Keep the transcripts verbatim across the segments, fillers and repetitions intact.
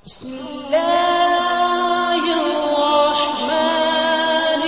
بسم الله الرحمن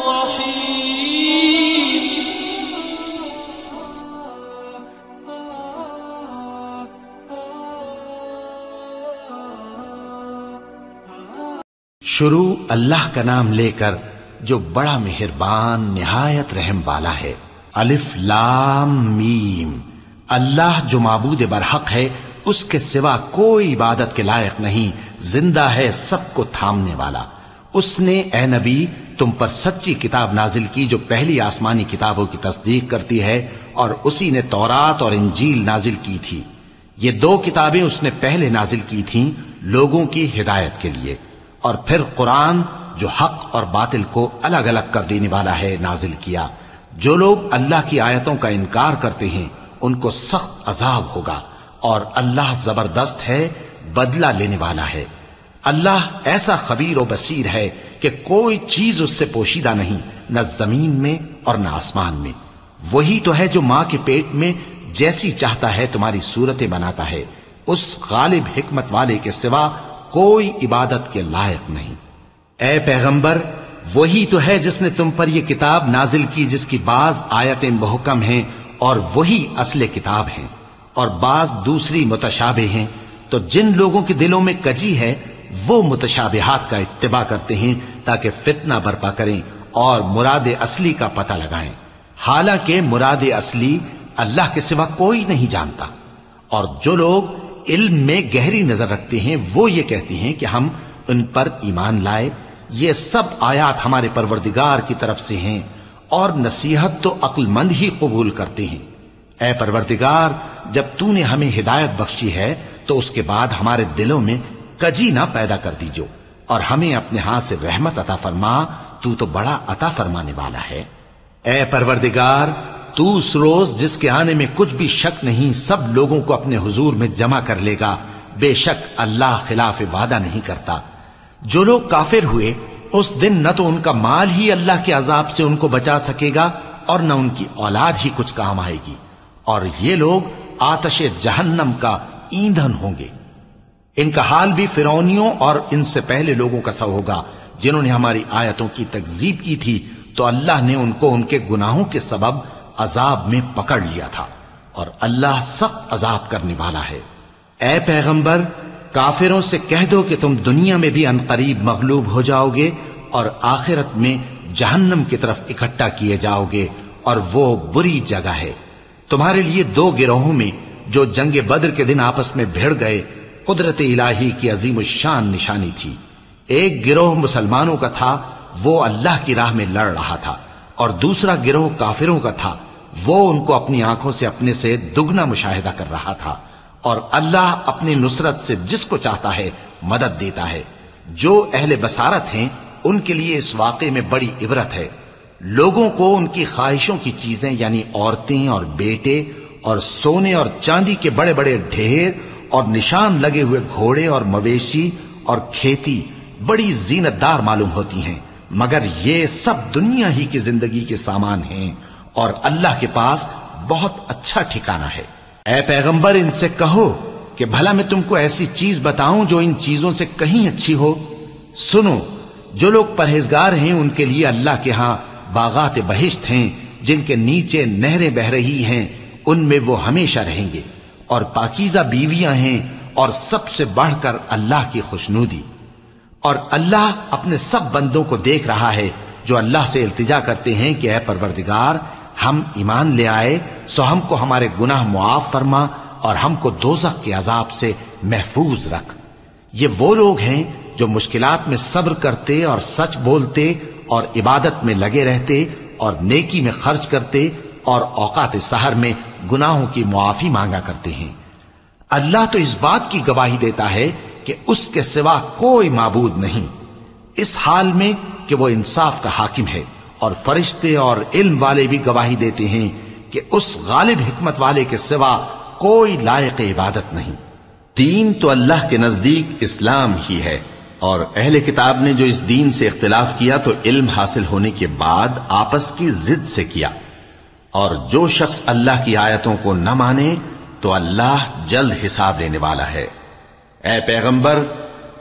الرحيم. شروع اللہ کا نام لے کر جو بڑا مہربان نہایت رحم والا ہے. الف لام میم. اللہ جو معبود برحق ہے، اس کے سوا کوئی عبادت کے لائق نہیں، زندہ ہے، سب کو تھامنے والا. اس نے اے نبی تم پر سچی کتاب نازل کی جو پہلی آسمانی کتابوں کی تصدیق کرتی ہے، اور اسی نے تورات اور انجیل نازل کی تھی. یہ دو کتابیں اس نے پہلے نازل کی تھیں لوگوں کی ہدایت کے لیے، اور پھر قرآن جو حق اور باطل کو الگ الگ کر دینے والا ہے نازل کیا. جو لوگ اللہ کی آیتوں کا انکار کرتے ہیں ان کو سخت عذاب ہوگا، اور اللہ زبردست ہے، بدلہ لینے والا ہے. اللہ ایسا خبیر و بصیر ہے کہ کوئی چیز اس سے پوشیدہ نہیں، نہ زمین میں اور نہ آسمان میں. وہی تو ہے جو ماں کے پیٹ میں جیسی چاہتا ہے تمہاری صورتیں بناتا ہے. اس غالب حکمت والے کے سوا کوئی عبادت کے لائق نہیں. اے پیغمبر، وہی تو ہے جس نے تم پر یہ کتاب نازل کی جس کی بعض آیتیں محکم ہیں اور وہی اصل کتاب ہیں، اور بعض دوسری متشابہ ہیں. تو جن لوگوں کے دلوں میں کجی ہے وہ متشابہات کا اتباع کرتے ہیں تاکہ فتنہ برپا کریں اور مراد اصلی کا پتہ لگائیں، حالانکہ مراد اصلی اللہ کے سوا کوئی نہیں جانتا. اور جو لوگ علم میں گہری نظر رکھتے ہیں وہ یہ کہتے ہیں کہ ہم ان پر ایمان لائے. یہ سب آیات ہمارے پروردگار کی طرف سے ہیں، اور نصیحت تو عقل مند ہی قبول کرتے ہیں. اے پروردگار، جب تو نے ہمیں ہدایت بخشی ہے تو اس کے بعد ہمارے دلوں میں کجی نہ پیدا کر دیجو، اور ہمیں اپنے ہاتھ سے رحمت عطا فرما، تو تو بڑا عطا فرمانے والا ہے. اے پروردگار، تو اس روز جس کے آنے میں کچھ بھی شک نہیں سب لوگوں کو اپنے حضور میں جمع کر لے گا. بے شک اللہ خلاف وعدہ نہیں کرتا. جو لوگ کافر ہوئے اس دن نہ تو ان کا مال ہی اللہ کے عذاب سے ان کو بچا سکے گا اور نہ ان کی اولاد ہی کچھ کام آئے گی، اور یہ لوگ آتش جہنم کا ایندھن ہوں گے. ان کا حال بھی فرعونیوں اور ان سے پہلے لوگوں کا سا ہوگا جنہوں نے ہماری آیتوں کی تکذیب کی تھی، تو اللہ نے ان کو ان کے گناہوں کے سبب عذاب میں پکڑ لیا تھا، اور اللہ سخت عذاب کرنے والا ہے. اے پیغمبر، کافروں سے کہہ دو کہ تم دنیا میں بھی عنقریب مغلوب ہو جاؤ گے اور آخرت میں جہنم کی طرف اکٹھا کیے جاؤ گے، اور وہ بری جگہ ہے. تمہارے لیے دو گروہوں میں جو جنگ بدر کے دن آپس میں بھیڑ گئے قدرت الہی کی عظیم الشان نشانی تھی. ایک گروہ مسلمانوں کا تھا، وہ اللہ کی راہ میں لڑ رہا تھا، اور دوسرا گروہ کافروں کا تھا، وہ ان کو اپنی آنکھوں سے اپنے سے دگنا مشاہدہ کر رہا تھا. اور اللہ اپنی نصرت سے جس کو چاہتا ہے مدد دیتا ہے. جو اہل بصارت ہیں ان کے لیے اس واقعے میں بڑی عبرت ہے. لوگوں کو ان کی خواہشوں کی چیزیں یعنی عورتیں اور بیٹے اور سونے اور چاندی کے بڑے بڑے ڈھیر اور نشان لگے ہوئے گھوڑے اور مویشی اور کھیتی بڑی زینت دار معلوم ہوتی ہیں، مگر یہ سب دنیا ہی کی زندگی کے سامان ہیں، اور اللہ کے پاس بہت اچھا ٹھکانہ ہے. اے پیغمبر، ان سے کہو کہ بھلا میں تم کو ایسی چیز بتاؤں جو ان چیزوں سے کہیں اچھی ہو. سنو، جو لوگ پرہیزگار ہیں ان کے لیے اللہ کے ہاں باغات بہشت ہیں جن کے نیچے نہریں بہ رہی ہیں، ان میں وہ ہمیشہ رہیں گے، اور پاکیزہ بیویاں ہیں، اور سب سے بڑھ کر اللہ کی خوشنودی. اور اللہ اپنے سب بندوں کو دیکھ رہا ہے جو اللہ سے التجا کرتے ہیں کہ اے پروردگار، ہم ایمان لے آئے سو ہم کو ہمارے گناہ معاف فرما اور ہم کو دوزخ کے عذاب سے محفوظ رکھ. یہ وہ لوگ ہیں جو مشکلات میں صبر کرتے اور سچ بولتے اور عبادت میں لگے رہتے اور نیکی میں خرچ کرتے اور اوقات سحر میں گناہوں کی معافی مانگا کرتے ہیں. اللہ تو اس بات کی گواہی دیتا ہے کہ اس کے سوا کوئی معبود نہیں، اس حال میں کہ وہ انصاف کا حاکم ہے، اور فرشتے اور علم والے بھی گواہی دیتے ہیں کہ اس غالب حکمت والے کے سوا کوئی لائق عبادت نہیں. دین تو اللہ کے نزدیک اسلام ہی ہے، اور اہل کتاب نے جو اس دین سے اختلاف کیا تو علم حاصل ہونے کے بعد آپس کی ضد سے کیا. اور جو شخص اللہ کی آیتوں کو نہ مانے تو اللہ جلد حساب لینے والا ہے. اے پیغمبر،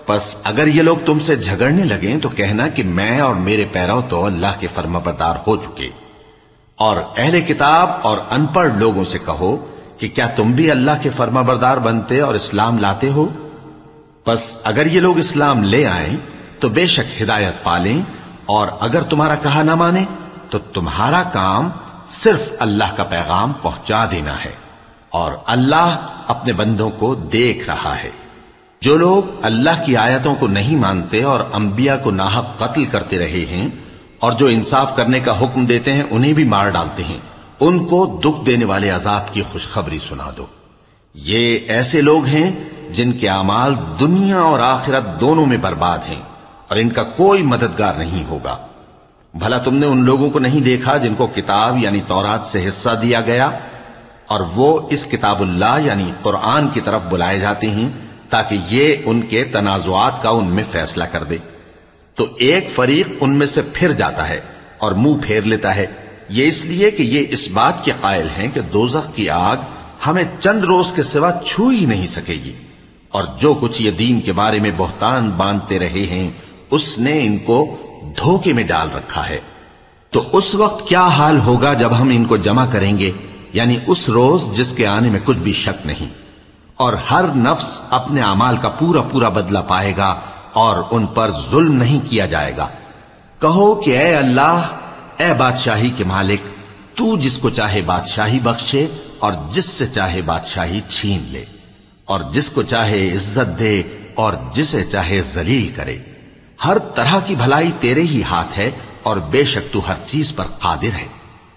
پس اگر یہ لوگ تم سے جھگڑنے لگیں تو کہنا کہ میں اور میرے پیرو تو اللہ کے فرمانبردار ہو چکے، اور اہل کتاب اور ان پڑھ لوگوں سے کہو کہ کیا تم بھی اللہ کے فرمانبردار بنتے اور اسلام لاتے ہو؟ پس اگر یہ لوگ اسلام لے آئیں تو بے شک ہدایت پالیں، اور اگر تمہارا کہا نہ مانے تو تمہارا کام صرف اللہ کا پیغام پہنچا دینا ہے، اور اللہ اپنے بندوں کو دیکھ رہا ہے۔ جو لوگ اللہ کی آیتوں کو نہیں مانتے اور انبیاء کو ناحق قتل کرتے رہے ہیں اور جو انصاف کرنے کا حکم دیتے ہیں انہیں بھی مار ڈالتے ہیں، ان کو دکھ دینے والے عذاب کی خوشخبری سنا دو۔ یہ ایسے لوگ ہیں جن کے اعمال دنیا اور آخرت دونوں میں برباد ہیں، اور ان کا کوئی مددگار نہیں ہوگا۔ بھلا تم نے ان لوگوں کو نہیں دیکھا جن کو کتاب یعنی تورات سے حصہ دیا گیا، اور وہ اس کتاب اللہ یعنی قرآن کی طرف بلائے جاتے ہیں تاکہ یہ ان کے تنازعات کا ان میں فیصلہ کر دے، تو ایک فریق ان میں سے پھر جاتا ہے اور منہ پھیر لیتا ہے، یہ اس لیے کہ یہ اس بات کے قائل ہیں کہ دوزخ کی آگ ہمیں چند روز کے سوا چھو ہی نہیں سکے گی، اور جو کچھ یہ دین کے بارے میں بہتان باندھتے رہے ہیں اس نے ان کو دھوکے میں ڈال رکھا ہے۔ تو اس وقت کیا حال ہوگا جب ہم ان کو جمع کریں گے، یعنی اس روز جس کے آنے میں کچھ بھی شک نہیں، اور ہر نفس اپنے اعمال کا پورا پورا بدلہ پائے گا اور ان پر ظلم نہیں کیا جائے گا۔ کہو کہ اے اللہ، اے بادشاہی کے مالک، تو جس کو چاہے بادشاہی بخشے اور جس سے چاہے بادشاہی چھین لے، اور جس کو چاہے عزت دے اور جسے چاہے ذلیل کرے۔ ہر طرح کی بھلائی تیرے ہی ہاتھ ہے، اور بے شک تو ہر چیز پر قادر ہے۔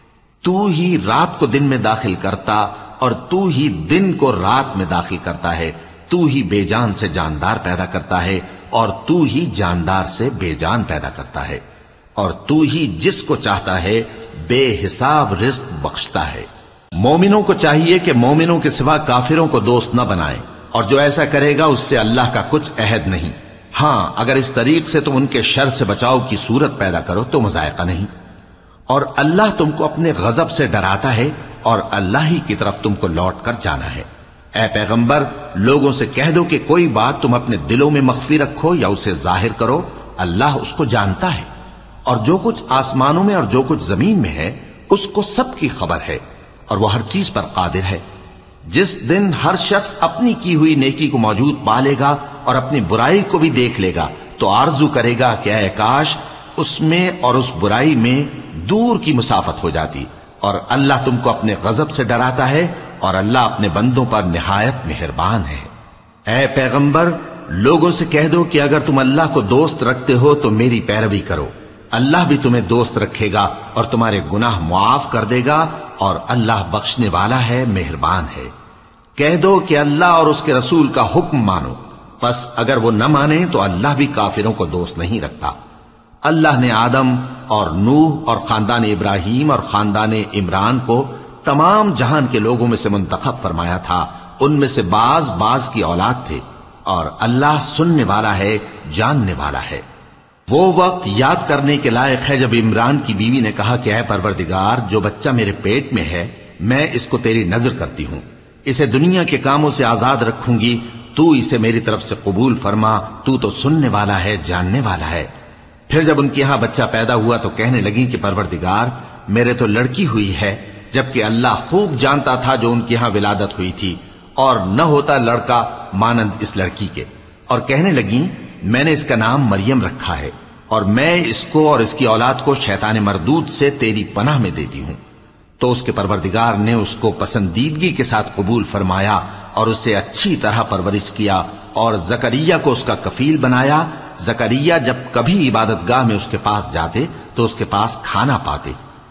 تو ہی رات کو دن میں داخل کرتا اور تو ہی دن کو رات میں داخل کرتا ہے، تو ہی بے جان سے جاندار پیدا کرتا ہے اور تو ہی جاندار سے بے جان پیدا کرتا ہے، اور تو ہی جس کو چاہتا ہے بے حساب رزق بخشتا ہے۔ مومنوں کو چاہیے کہ مومنوں کے سوا کافروں کو دوست نہ بنائیں، اور جو ایسا کرے گا اس سے اللہ کا کچھ عہد نہیں۔ ہاں اگر اس طریق سے تم ان کے شر سے بچاؤ کی صورت پیدا کرو تو مذائقہ نہیں، اور اللہ تم کو اپنے غضب سے ڈراتا ہے، اور اللہ ہی کی طرف تم کو لوٹ کر جانا ہے۔ اے پیغمبر، لوگوں سے کہہ دو کہ کوئی بات تم اپنے دلوں میں مخفی رکھو یا اسے ظاہر کرو، اللہ اس کو جانتا ہے، اور جو کچھ آسمانوں میں اور جو کچھ زمین میں ہے اس کو سب کی خبر ہے، اور وہ ہر چیز پر قادر ہے۔ جس دن ہر شخص اپنی کی ہوئی نیکی کو موجود پا لے گا اور اپنی برائی کو بھی دیکھ لے گا تو آرزو کرے گا کہ اے کاش اس میں اور اس برائی میں دور کی مسافت ہو جاتی، اور اللہ تم کو اپنے غضب سے ڈراتا ہے، اور اللہ اپنے بندوں پر نہایت مہربان ہے۔ اے پیغمبر، لوگوں سے کہہ دو کہ اگر تم اللہ کو دوست رکھتے ہو تو میری پیروی کرو، اللہ بھی تمہیں دوست رکھے گا اور تمہارے گناہ معاف کر دے گا، اور اللہ بخشنے والا ہے، مہربان ہے۔ کہہ دو کہ اللہ اور اس کے رسول کا حکم مانو، پس اگر وہ نہ مانے تو اللہ بھی کافروں کو دوست نہیں رکھتا۔ اللہ نے آدم اور نوح اور خاندان ابراہیم اور خاندان عمران کو تمام جہان کے لوگوں میں سے منتخب فرمایا تھا، ان میں سے بعض بعض کی اولاد تھے، اور اللہ سننے والا ہے، جاننے والا ہے۔ وہ وقت یاد کرنے کے لائق ہے جب عمران کی بیوی نے کہا کہ اے پروردگار، جو بچہ میرے پیٹ میں ہے میں اس کو تیری نظر کرتی ہوں، اسے دنیا کے کاموں سے آزاد رکھوں گی، تو اسے میری طرف سے قبول فرما، تو تو سننے والا ہے، جاننے والا ہے۔ پھر جب ان کے ہاں بچہ پیدا ہوا تو کہنے لگی کہ پروردگار، میرے تو لڑکی ہوئی ہے، جبکہ اللہ خوب جانتا تھا جو ان کے ہاں ولادت ہوئی تھی، اور نہ ہوتا لڑکا مانند اس لڑکی کے۔ اور کہنے لگیں میں نے اس کا نام مریم رکھا ہے، اور میں اس کو اور اس کی اولاد کو شیطان مردود سے تیری پناہ میں دیتی ہوں۔ تو اس کے پروردگار نے اس کو پسندیدگی کے ساتھ قبول فرمایا اور اسے اچھی طرح پرورش کیا، اور زکریا کو اس کا کفیل بنایا۔ زکریا جب کبھی عبادت گاہ میں اس کے پاس جاتے تو اس کے پاس کھانا پاتے۔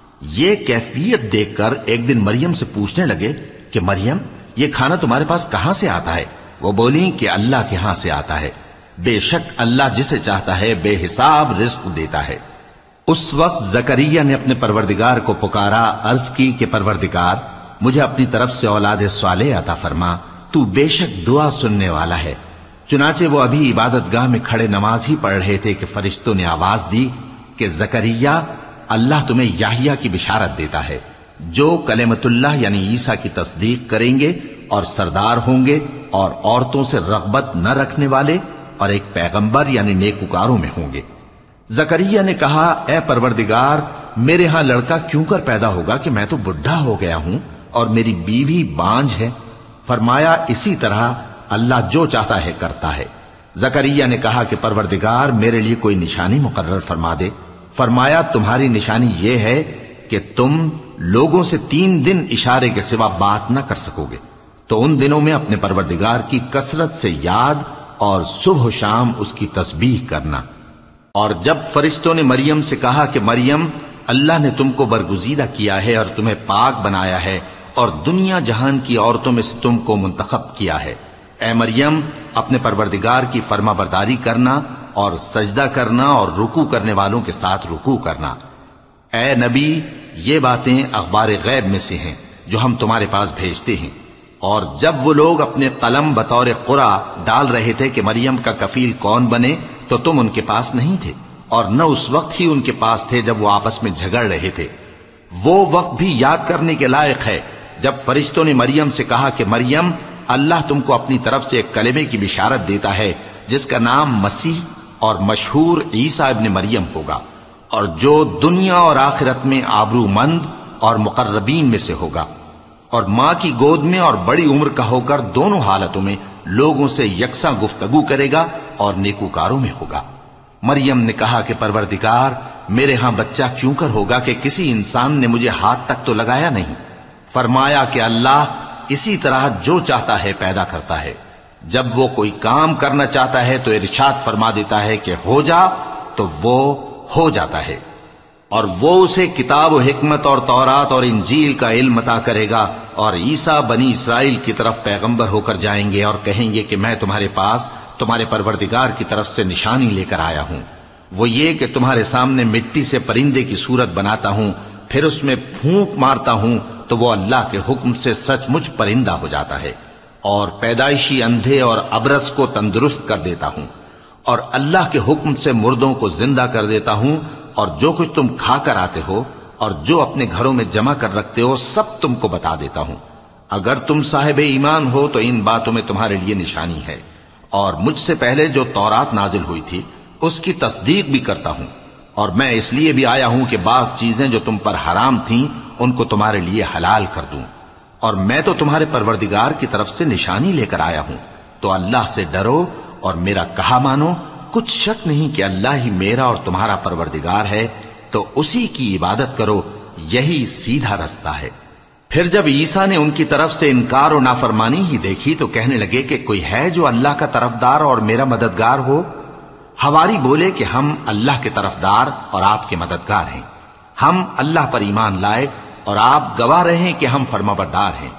یہ کیفیت دیکھ کر ایک دن مریم سے پوچھنے لگے کہ مریم، یہ کھانا تمہارے پاس کہاں سے آتا ہے؟ وہ بولی کہ اللہ کے ہاں سے آتا ہے، بے شک اللہ جسے چاہتا ہے بے حساب رزق دیتا ہے۔ اس وقت زکریا نے اپنے پروردگار کو پکارا، عرض کی کہ پروردگار، مجھے اپنی طرف سے اولاد صالح عطا فرما، تو بے شک دعا سننے والا ہے۔ چنانچہ وہ ابھی عبادت گاہ میں کھڑے نماز ہی پڑھ رہے تھے کہ فرشتوں نے آواز دی کہ زکریا، اللہ تمہیں یحییٰ کی بشارت دیتا ہے، جو کلمۃ اللہ یعنی عیسیٰ کی تصدیق کریں گے اور سردار ہوں گے، اور عورتوں سے رغبت نہ رکھنے والے، اور ایک پیغمبر یعنی نیکوکاروں میں ہوں گے۔ زکریا نے کہا، اے پروردگار، میرے ہاں لڑکا کیوں کر پیدا ہوگا کہ میں تو بڈھا ہو گیا ہوں اور میری بیوی بانجھ ہے؟ فرمایا، اسی طرح اللہ جو چاہتا ہے کرتا ہے۔ زکریا نے کہا کہ پروردگار، میرے لیے کوئی نشانی مقرر فرما دے۔ فرمایا، تمہاری نشانی یہ ہے کہ تم لوگوں سے تین دن اشارے کے سوا بات نہ کر سکو گے، تو ان دنوں میں اپنے پروردگار کی کثرت سے یاد اور صبح و شام اس کی تسبیح کرنا۔ اور جب فرشتوں نے مریم سے کہا کہ مریم، اللہ نے تم کو برگزیدہ کیا ہے اور تمہیں پاک بنایا ہے اور دنیا جہان کی عورتوں میں سے تم کو منتخب کیا ہے، اے مریم، اپنے پروردگار کی فرما برداری کرنا اور سجدہ کرنا اور رکوع کرنے والوں کے ساتھ رکوع کرنا۔ اے نبی، یہ باتیں اخبار غیب میں سے ہیں جو ہم تمہارے پاس بھیجتے ہیں۔ اور جب وہ لوگ اپنے قلم بطور قرعہ ڈال رہے تھے کہ مریم کا کفیل کون بنے، تو تم ان کے پاس نہیں تھے، اور نہ اس وقت ہی ان کے پاس تھے جب وہ آپس میں جھگڑ رہے تھے۔ وہ وقت بھی یاد کرنے کے لائق ہے جب فرشتوں نے مریم سے کہا کہ مریم، اللہ تم کو اپنی طرف سے ایک کلمے کی بشارت دیتا ہے جس کا نام مسیح اور مشہور عیسیٰ ابن مریم ہوگا، اور جو دنیا اور آخرت میں آبرو مند اور مقربین میں سے ہوگا، اور ماں کی گود میں اور بڑی عمر کا ہو کر دونوں حالتوں میں لوگوں سے یکساں گفتگو کرے گا اور نیکوکاروں میں ہوگا۔ مریم نے کہا کہ پروردگار، میرے ہاں بچہ کیوں کر ہوگا کہ کسی انسان نے مجھے ہاتھ تک تو لگایا نہیں؟ فرمایا کہ اللہ اسی طرح جو چاہتا ہے پیدا کرتا ہے، جب وہ کوئی کام کرنا چاہتا ہے تو ارشاد فرما دیتا ہے کہ ہو جا، تو وہ ہو جاتا ہے۔ اور وہ اسے کتاب و حکمت اور تورات اور انجیل کا علم عطا کرے گا، اور عیسیٰ بنی اسرائیل کی طرف پیغمبر ہو کر جائیں گے اور کہیں گے کہ میں تمہارے پاس تمہارے پروردگار کی طرف سے نشانی لے کر آیا ہوں، وہ یہ کہ تمہارے سامنے مٹی سے پرندے کی صورت بناتا ہوں، پھر اس میں پھونک مارتا ہوں تو وہ اللہ کے حکم سے سچ مچ پرندہ ہو جاتا ہے، اور پیدائشی اندھے اور ابرص کو تندرست کر دیتا ہوں، اور اللہ کے حکم سے مردوں کو زندہ کر دیتا ہوں، اور جو کچھ تم کھا کر آتے ہو اور جو اپنے گھروں میں جمع کر رکھتے ہو سب تم کو بتا دیتا ہوں۔ اگر تم صاحب ایمان ہو تو ان باتوں میں تمہارے لیے نشانی ہے، اور مجھ سے پہلے جو تورات نازل ہوئی تھی اس کی تصدیق بھی کرتا ہوں، اور میں اس لیے بھی آیا ہوں کہ بعض چیزیں جو تم پر حرام تھیں ان کو تمہارے لیے حلال کر دوں، اور میں تو تمہارے پروردگار کی طرف سے نشانی لے کر آیا ہوں، تو اللہ سے ڈرو اور میرا کہا مانو۔ کچھ شک نہیں کہ اللہ ہی میرا اور تمہارا پروردگار ہے، تو اسی کی عبادت کرو، یہی سیدھا رستہ ہے۔ پھر جب عیسیٰ نے ان کی طرف سے انکار و نافرمانی ہی دیکھی تو کہنے لگے کہ کوئی ہے جو اللہ کا طرفدار اور میرا مددگار ہو؟ حواری بولے کہ ہم اللہ کے طرفدار اور آپ کے مددگار ہیں، ہم اللہ پر ایمان لائے اور آپ گواہ رہیں کہ ہم فرمانبردار ہیں۔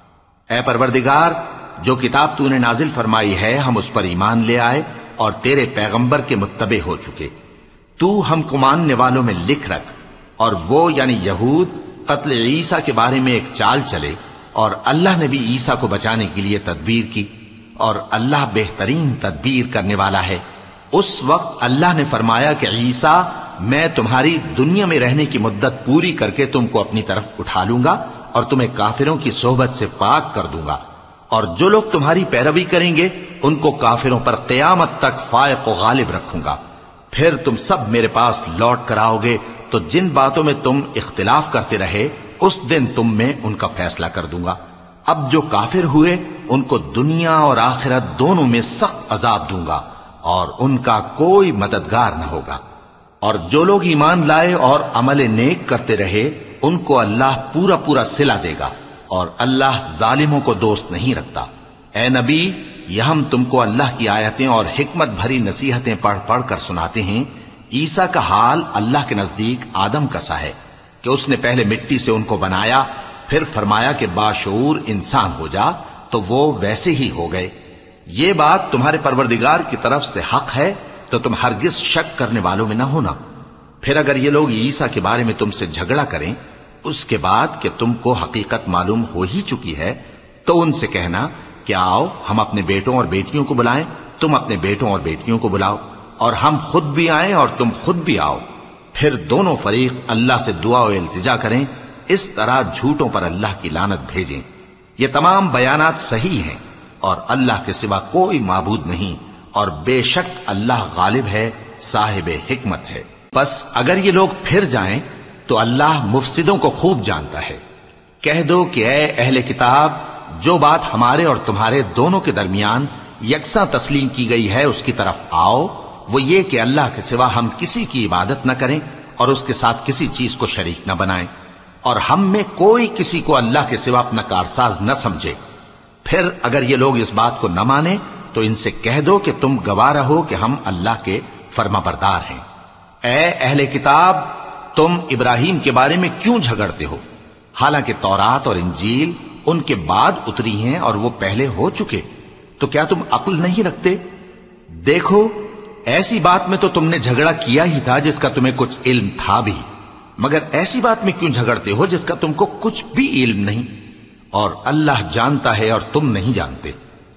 اے پروردگار، جو کتاب تو نے نازل فرمائی ہے ہم اس پر ایمان لے آئے اور تیرے پیغمبر کے متبع ہو چکے، تو ہم کو ماننے والوں میں لکھ رکھ۔ اور وہ یعنی یہود قتل عیسیٰ کے بارے میں ایک چال چلے، اور اللہ نے بھی عیسیٰ کو بچانے کے لیے تدبیر کی، اور اللہ بہترین تدبیر کرنے والا ہے۔ اس وقت اللہ نے فرمایا کہ عیسیٰ، میں تمہاری دنیا میں رہنے کی مدت پوری کر کے تم کو اپنی طرف اٹھا لوں گا اور تمہیں کافروں کی صحبت سے پاک کر دوں گا، اور جو لوگ تمہاری پیروی کریں گے ان کو کافروں پر قیامت تک فائق و غالب رکھوں گا۔ پھر تم سب میرے پاس لوٹ کر آؤ گے، تو جن باتوں میں تم اختلاف کرتے رہے اس دن تم میں ان کا فیصلہ کر دوں گا۔ اب جو کافر ہوئے ان کو دنیا اور آخرت دونوں میں سخت عذاب دوں گا، اور ان کا کوئی مددگار نہ ہوگا۔ اور جو لوگ ایمان لائے اور عمل نیک کرتے رہے ان کو اللہ پورا پورا صلہ دے گا، اور اللہ ظالموں کو دوست نہیں رکھتا۔ اے نبی، یہ ہم تم کو اللہ کی آیتیں اور حکمت بھری نصیحتیں پڑھ پڑھ کر سناتے ہیں۔ عیسیٰ کا حال اللہ کے نزدیک آدم کا سا ہے کہ اس نے پہلے مٹی سے ان کو بنایا، پھر فرمایا کہ باشعور انسان ہو جا، تو وہ ویسے ہی ہو گئے۔ یہ بات تمہارے پروردگار کی طرف سے حق ہے، تو تم ہرگز شک کرنے والوں میں نہ ہونا۔ پھر اگر یہ لوگ عیسیٰ کے بارے میں تم سے جھگڑا کریں اس کے بعد کہ تم کو حقیقت معلوم ہو ہی چکی ہے، تو ان سے کہنا کہ آؤ ہم اپنے بیٹوں اور بیٹیوں کو بلائیں، تم اپنے بیٹوں اور بیٹیوں کو بلاؤ، اور ہم خود بھی آئیں اور تم خود بھی آؤ، پھر دونوں فریق اللہ سے دعا و التجا کریں، اس طرح جھوٹوں پر اللہ کی لعنت بھیجیں۔ یہ تمام بیانات صحیح ہیں، اور اللہ کے سوا کوئی معبود نہیں، اور بے شک اللہ غالب ہے، صاحب حکمت ہے۔ بس اگر یہ لوگ پھر جائیں تو اللہ مفسدوں کو خوب جانتا ہے۔ کہہ دو کہ اے اہل کتاب، جو بات ہمارے اور تمہارے دونوں کے درمیان یکساں تسلیم کی گئی ہے اس کی طرف آؤ، وہ یہ کہ اللہ کے سوا ہم کسی کی عبادت نہ کریں اور اس کے ساتھ کسی چیز کو شریک نہ بنائیں، اور ہم میں کوئی کسی کو اللہ کے سوا اپنا کارساز نہ سمجھے۔ پھر اگر یہ لوگ اس بات کو نہ مانیں تو ان سے کہہ دو کہ تم گواہ رہو کہ ہم اللہ کے فرما بردار ہیں۔ اے اہل کتاب، تم ابراہیم کے بارے میں کیوں جھگڑتے ہو؟ حالانکہ تورات اور انجیل ان کے بعد اتری ہیں اور وہ پہلے ہو چکے، تو کیا تم عقل نہیں رکھتے؟ دیکھو، ایسی بات میں تو تم نے جھگڑا کیا ہی تھا جس کا تمہیں کچھ علم تھا بھی، مگر ایسی بات میں کیوں جھگڑتے ہو جس کا تم کو کچھ بھی علم نہیں؟ اور اللہ جانتا ہے اور تم نہیں جانتے۔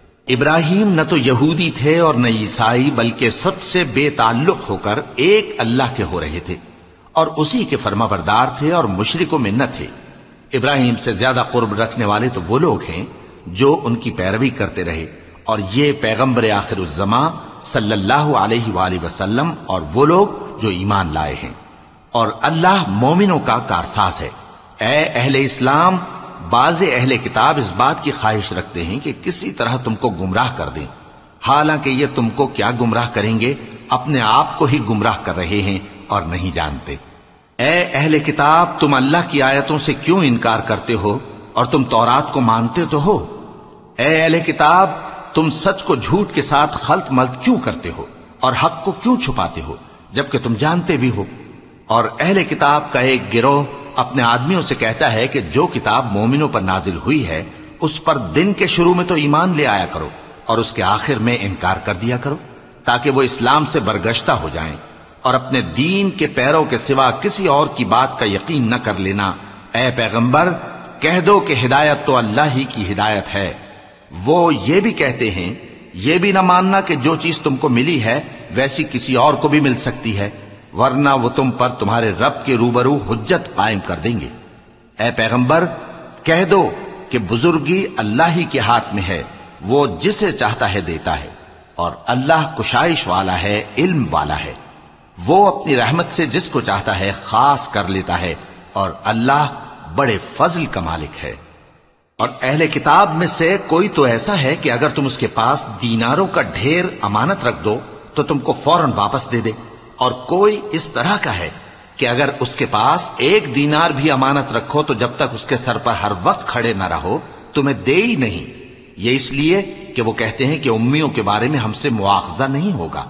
ابراہیم نہ تو یہودی تھے اور نہ عیسائی، بلکہ سب سے بے تعلق ہو کر ایک اللہ کے ہو رہے تھے اور اسی کے فرما بردار تھے اور مشرکوں میں نہ تھے۔ ابراہیم سے زیادہ قرب رکھنے والے تو وہ لوگ ہیں جو ان کی پیروی کرتے رہے، اور یہ پیغمبر آخر الزماں صلی اللہ علیہ وآلہ وسلم اور وہ لوگ جو ایمان لائے ہیں، اور اللہ مومنوں کا کارساز ہے۔ اے اہل اسلام، بعض اہل کتاب اس بات کی خواہش رکھتے ہیں کہ کسی طرح تم کو گمراہ کر دیں، حالانکہ یہ تم کو کیا گمراہ کریں گے، اپنے آپ کو ہی گمراہ کر رہے ہیں اور نہیں جانتے۔ اے اہل کتاب، تم اللہ کی آیتوں سے کیوں انکار کرتے ہو اور تم تورات کو مانتے تو ہو؟ اے اہل کتاب، تم سچ کو جھوٹ کے ساتھ خلط ملط کیوں کرتے ہو اور حق کو کیوں چھپاتے ہو جبکہ تم جانتے بھی ہو؟ اور اہل کتاب کا ایک گروہ اپنے آدمیوں سے کہتا ہے کہ جو کتاب مومنوں پر نازل ہوئی ہے اس پر دن کے شروع میں تو ایمان لے آیا کرو اور اس کے آخر میں انکار کر دیا کرو، تاکہ وہ اسلام سے برگشتہ ہو جائیں، اور اپنے دین کے پیروں کے سوا کسی اور کی بات کا یقین نہ کر لینا۔ اے پیغمبر، کہہ دو کہ ہدایت تو اللہ ہی کی ہدایت ہے۔ وہ یہ بھی کہتے ہیں، یہ بھی نہ ماننا کہ جو چیز تم کو ملی ہے ویسی کسی اور کو بھی مل سکتی ہے، ورنہ وہ تم پر تمہارے رب کے روبرو حجت قائم کر دیں گے۔ اے پیغمبر، کہہ دو کہ بزرگی اللہ ہی کے ہاتھ میں ہے، وہ جسے چاہتا ہے دیتا ہے، اور اللہ کشائش والا ہے، علم والا ہے۔ وہ اپنی رحمت سے جس کو چاہتا ہے خاص کر لیتا ہے، اور اللہ بڑے فضل کا مالک ہے۔ اور اہل کتاب میں سے کوئی تو ایسا ہے کہ اگر تم اس کے پاس دیناروں کا ڈھیر امانت رکھ دو تو تم کو فوراً واپس دے دے، اور کوئی اس طرح کا ہے کہ اگر اس کے پاس ایک دینار بھی امانت رکھو تو جب تک اس کے سر پر ہر وقت کھڑے نہ رہو تمہیں دے ہی نہیں، یہ اس لیے کہ وہ کہتے ہیں کہ امیوں کے بارے میں ہم سے مواخذہ نہیں ہوگا۔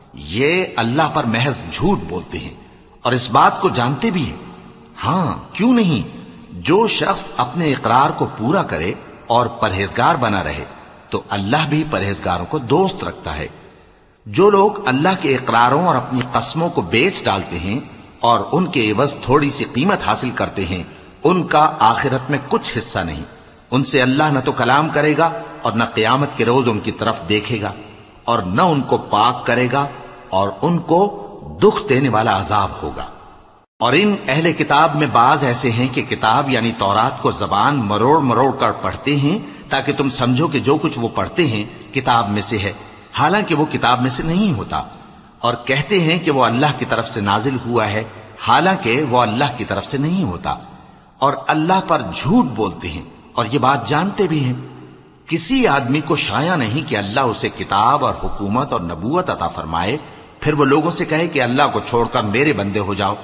یہ اللہ پر محض جھوٹ بولتے ہیں اور اس بات کو جانتے بھی ہیں۔ ہاں، کیوں نہیں، جو شخص اپنے اقرار کو پورا کرے اور پرہیزگار بنا رہے تو اللہ بھی پرہیزگاروں کو دوست رکھتا ہے۔ جو لوگ اللہ کے اقراروں اور اپنی قسموں کو بیچ ڈالتے ہیں اور ان کے عوض تھوڑی سی قیمت حاصل کرتے ہیں، ان کا آخرت میں کچھ حصہ نہیں۔ ان سے اللہ نہ تو کلام کرے گا اور نہ قیامت کے روز ان کی طرف دیکھے گا، اور نہ ان کو پاک کرے گا، اور ان کو دکھ دینے والا عذاب ہوگا۔ اور ان اہل کتاب میں بعض ایسے ہیں کہ کتاب یعنی تورات کو زبان مروڑ مروڑ کر پڑھتے ہیں تاکہ تم سمجھو کہ جو کچھ وہ پڑھتے ہیں کتاب میں سے ہے، حالانکہ وہ کتاب میں سے نہیں ہوتا، اور کہتے ہیں کہ وہ اللہ کی طرف سے نازل ہوا ہے، حالانکہ وہ اللہ کی طرف سے نہیں ہوتا، اور اللہ پر جھوٹ بولتے ہیں اور یہ بات جانتے بھی ہیں۔ کسی آدمی کو شایع نہیں کہ اللہ اسے کتاب اور حکومت اور نبوت عطا فرمائے پھر وہ لوگوں سے کہے کہ اللہ کو چھوڑ کر میرے بندے ہو جاؤ،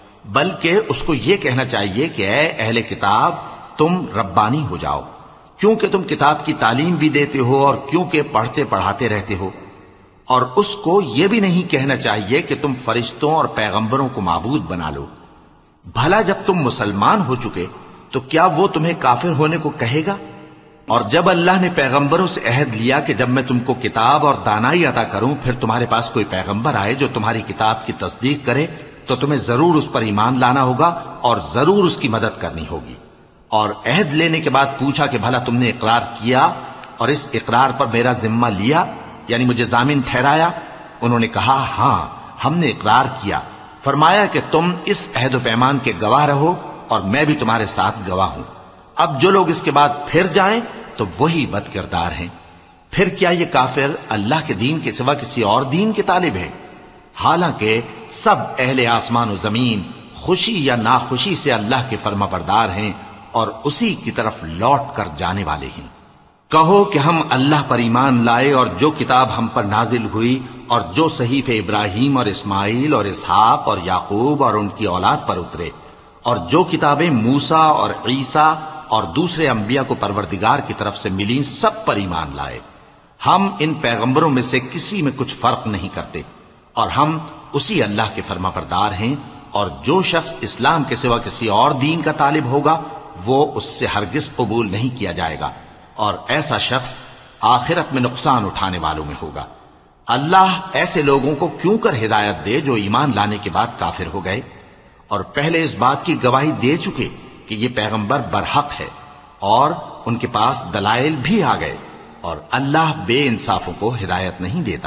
بلکہ اس کو یہ کہنا چاہیے کہ اے اہل کتاب، تم ربانی ہو جاؤ، کیونکہ تم کتاب کی تعلیم بھی دیتے ہو اور کیونکہ پڑھتے پڑھاتے رہتے ہو۔ اور اس کو یہ بھی نہیں کہنا چاہیے کہ تم فرشتوں اور پیغمبروں کو معبود بنا لو۔ بھلا جب تم مسلمان ہو چکے تو کیا وہ تمہیں کافر ہونے کو کہے گا؟ اور جب اللہ نے پیغمبروں سے عہد لیا کہ جب میں تم کو کتاب اور دانائی عطا کروں پھر تمہارے پاس کوئی پیغمبر آئے جو تمہاری کتاب کی تصدیق کرے تو تمہیں ضرور اس پر ایمان لانا ہوگا اور ضرور اس کی مدد کرنی ہوگی۔ اور عہد لینے کے بعد پوچھا کہ بھلا تم نے اقرار کیا اور اس اقرار پر میرا ذمہ لیا، یعنی مجھے ضامن ٹھہرایا؟ انہوں نے کہا ہاں، ہم نے اقرار کیا۔ فرمایا کہ تم اس عہد و پیمان کے گواہ رہو اور میں بھی تمہارے ساتھ گواہ ہوں۔ اب جو لوگ اس کے بعد پھر جائیں تو وہی بد کردار ہیں۔ پھر کیا یہ کافر اللہ کے دین کے سوا کسی اور دین کے طالب ہیں؟ حالانکہ سب اہل آسمان و زمین خوشی یا ناخوشی سے اللہ کے فرما بردار ہیں اور اسی کی طرف لوٹ کر جانے والے ہیں۔ کہو کہ ہم اللہ پر ایمان لائے اور جو کتاب ہم پر نازل ہوئی اور جو صحیفے ابراہیم اور اسماعیل اور اسحاق اور یعقوب اور ان کی اولاد پر اترے اور جو کتابیں موسیٰ اور عیسیٰ اور دوسرے انبیاء کو پروردگار کی طرف سے ملیں سب پر ایمان لائے۔ ہم ان پیغمبروں میں سے کسی میں کچھ فرق نہیں کرتے اور ہم اسی اللہ کے فرما بردار ہیں، اور جو شخص اسلام کے سوا کسی اور دین کا طالب ہوگا وہ اس سے ہرگز قبول نہیں کیا جائے گا، اور ایسا شخص آخرت میں نقصان اٹھانے والوں میں ہوگا۔ اللہ ایسے لوگوں کو کیوں کر ہدایت دے جو ایمان لانے کے بعد کافر ہو گئے اور پہلے اس بات کی گواہی دے چکے کہ یہ پیغمبر برحق ہے اور ان کے پاس دلائل بھی آ گئے، اور اللہ بے انصافوں کو ہدایت نہیں دیتا۔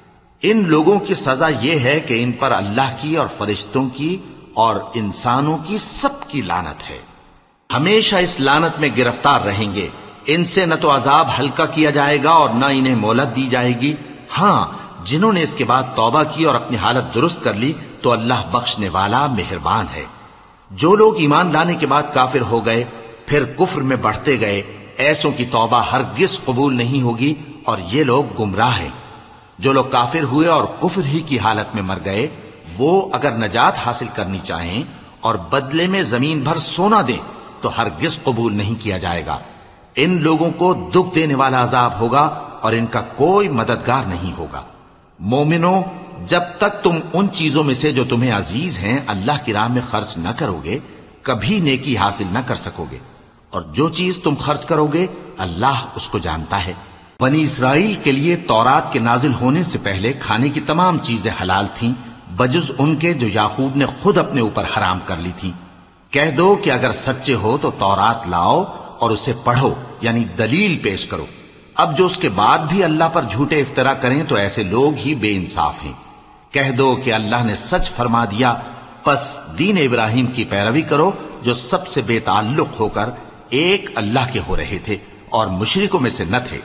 ان لوگوں کی سزا یہ ہے کہ ان پر اللہ کی اور فرشتوں کی اور انسانوں کی سب کی لعنت ہے، ہمیشہ اس لعنت میں گرفتار رہیں گے۔ ان سے نہ تو عذاب ہلکا کیا جائے گا اور نہ انہیں مہلت دی جائے گی۔ ہاں، جنہوں نے اس کے بعد توبہ کی اور اپنی حالت درست کر لی تو اللہ بخشنے والا مہربان ہے۔ جو لوگ ایمان لانے کے بعد کافر ہو گئے پھر کفر میں بڑھتے گئے، ایسوں کی توبہ ہرگز قبول نہیں ہوگی اور یہ لوگ گمراہ ہیں۔ جو لوگ کافر ہوئے اور کفر ہی کی حالت میں مر گئے، وہ اگر نجات حاصل کرنی چاہیں اور بدلے میں زمین بھر سونا دیں تو ہرگز قبول نہیں کیا جائے گا۔ ان لوگوں کو دکھ دینے والا عذاب ہوگا اور ان کا کوئی مددگار نہیں ہوگا۔ مومنوں، جب تک تم ان چیزوں میں سے جو تمہیں عزیز ہیں اللہ کی راہ میں خرچ نہ کرو گے کبھی نیکی حاصل نہ کر سکو گے، اور جو چیز تم خرچ کرو گے اللہ اس کو جانتا ہے۔ بنی اسرائیل کے لیے تورات کے نازل ہونے سے پہلے کھانے کی تمام چیزیں حلال تھیں بجز ان کے جو یعقوب نے خود اپنے اوپر حرام کر لی تھی۔ کہہ دو کہ اگر سچے ہو تو تورات لاؤ اور اسے پڑھو، یعنی دلیل پیش کرو۔ اب جو اس کے بعد بھی اللہ پر جھوٹے افطرا کریں تو ایسے لوگ ہی بے انصاف ہیں۔ کہہ دو کہ اللہ نے سچ فرما دیا، پس دین ابراہیم کی پیروی کرو جو سب سے بے تعلق ہو کر ایک اللہ کے ہو رہے تھے اور مشرکوں میں سے نہ تھے۔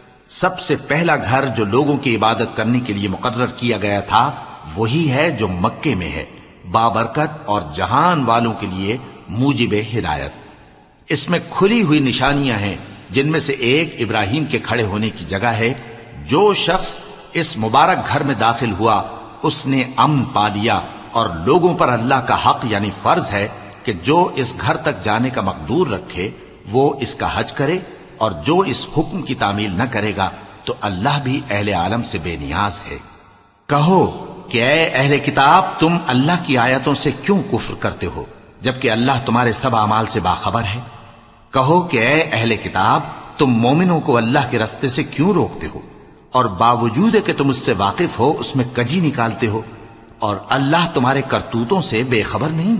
سب سے پہلا گھر جو لوگوں کی عبادت کرنے کے لیے مقرر کیا گیا تھا وہی ہے جو مکے میں ہے، بابرکت اور جہان والوں کے لیے موجب ہدایت۔ اس میں کھلی ہوئی نشانیاں ہیں جن میں سے ایک ابراہیم کے کھڑے ہونے کی جگہ ہے۔ جو شخص اس مبارک گھر میں داخل ہوا اس نے امن پا لیا، اور لوگوں پر اللہ کا حق یعنی فرض ہے کہ جو اس گھر تک جانے کا مقدور رکھے وہ اس کا حج کرے، اور جو اس حکم کی تعمیل نہ کرے گا تو اللہ بھی اہل عالم سے بے نیاز ہے۔ کہو کہ اے اہل کتاب، تم اللہ کی آیتوں سے کیوں کفر کرتے ہو جبکہ اللہ تمہارے سب اعمال سے باخبر ہے؟ کہو کہ اے اہل کتاب، تم مومنوں کو اللہ کے رستے سے کیوں روکتے ہو اور باوجود کہ تم اس سے واقف ہو اس میں کجی نکالتے ہو، اور اللہ تمہارے کرتوتوں سے بے خبر نہیں؟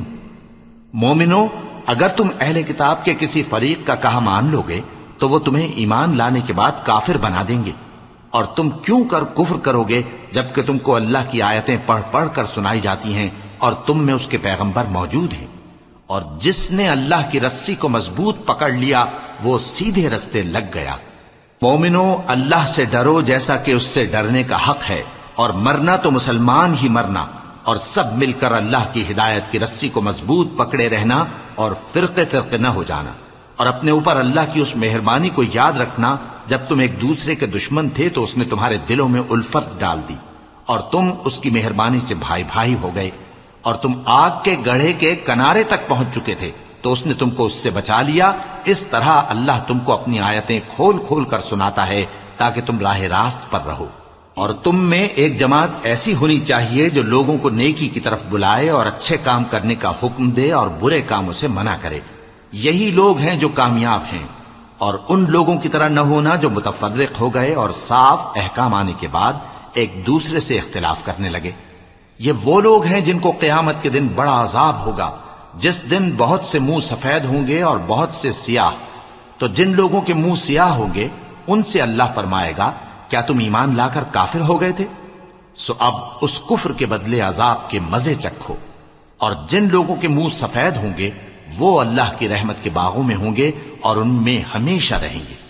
مومنوں، اگر تم اہل کتاب کے کسی فریق کا کہا مان لو گے تو وہ تمہیں ایمان لانے کے بعد کافر بنا دیں گے، اور تم کیوں کر کفر کرو گے جبکہ تم کو اللہ کی آیتیں پڑھ پڑھ کر سنائی جاتی ہیں اور تم میں اس کے پیغمبر موجود ہیں؟ اور جس نے اللہ کی رسی کو مضبوط پکڑ لیا وہ سیدھے رستے لگ گیا۔ مومنوں، اللہ سے ڈرو جیسا کہ اس سے ڈرنے کا حق ہے، اور مرنا تو مسلمان ہی مرنا، اور سب مل کر اللہ کی ہدایت کی رسی کو مضبوط پکڑے رہنا اور فرقے فرقے نہ ہو جانا، اور اپنے اوپر اللہ کی اس مہربانی کو یاد رکھنا جب تم ایک دوسرے کے دشمن تھے تو اس نے تمہارے دلوں میں الفت ڈال دی اور تم اس کی مہربانی سے بھائی بھائی ہو گئے، اور تم آگ کے گڑھے کے کنارے تک پہنچ چکے تھے تو اس نے تم کو اس سے بچا لیا۔ اس طرح اللہ تم کو اپنی آیتیں کھول کھول کر سناتا ہے تاکہ تم راہ راست پر رہو۔ اور تم میں ایک جماعت ایسی ہونی چاہیے جو لوگوں کو نیکی کی طرف بلائے اور اچھے کام کرنے کا حکم دے اور برے کاموں سے منع کرے۔ یہی لوگ ہیں جو کامیاب ہیں، اور ان لوگوں کی طرح نہ ہونا جو متفرق ہو گئے اور صاف احکام آنے کے بعد ایک دوسرے سے اختلاف کرنے لگے۔ یہ وہ لوگ ہیں جن کو قیامت کے دن بڑا عذاب ہوگا، جس دن بہت سے منہ سفید ہوں گے اور بہت سے سیاہ۔ تو جن لوگوں کے منہ سیاہ ہوں گے ان سے اللہ فرمائے گا، کیا تم ایمان لا کر کافر ہو گئے تھے؟ سو اب اس کفر کے بدلے عذاب کے مزے چکھو۔ اور جن لوگوں کے منہ سفید ہوں گے وہ اللہ کی رحمت کے باغوں میں ہوں گے اور ان میں ہمیشہ رہیں گے۔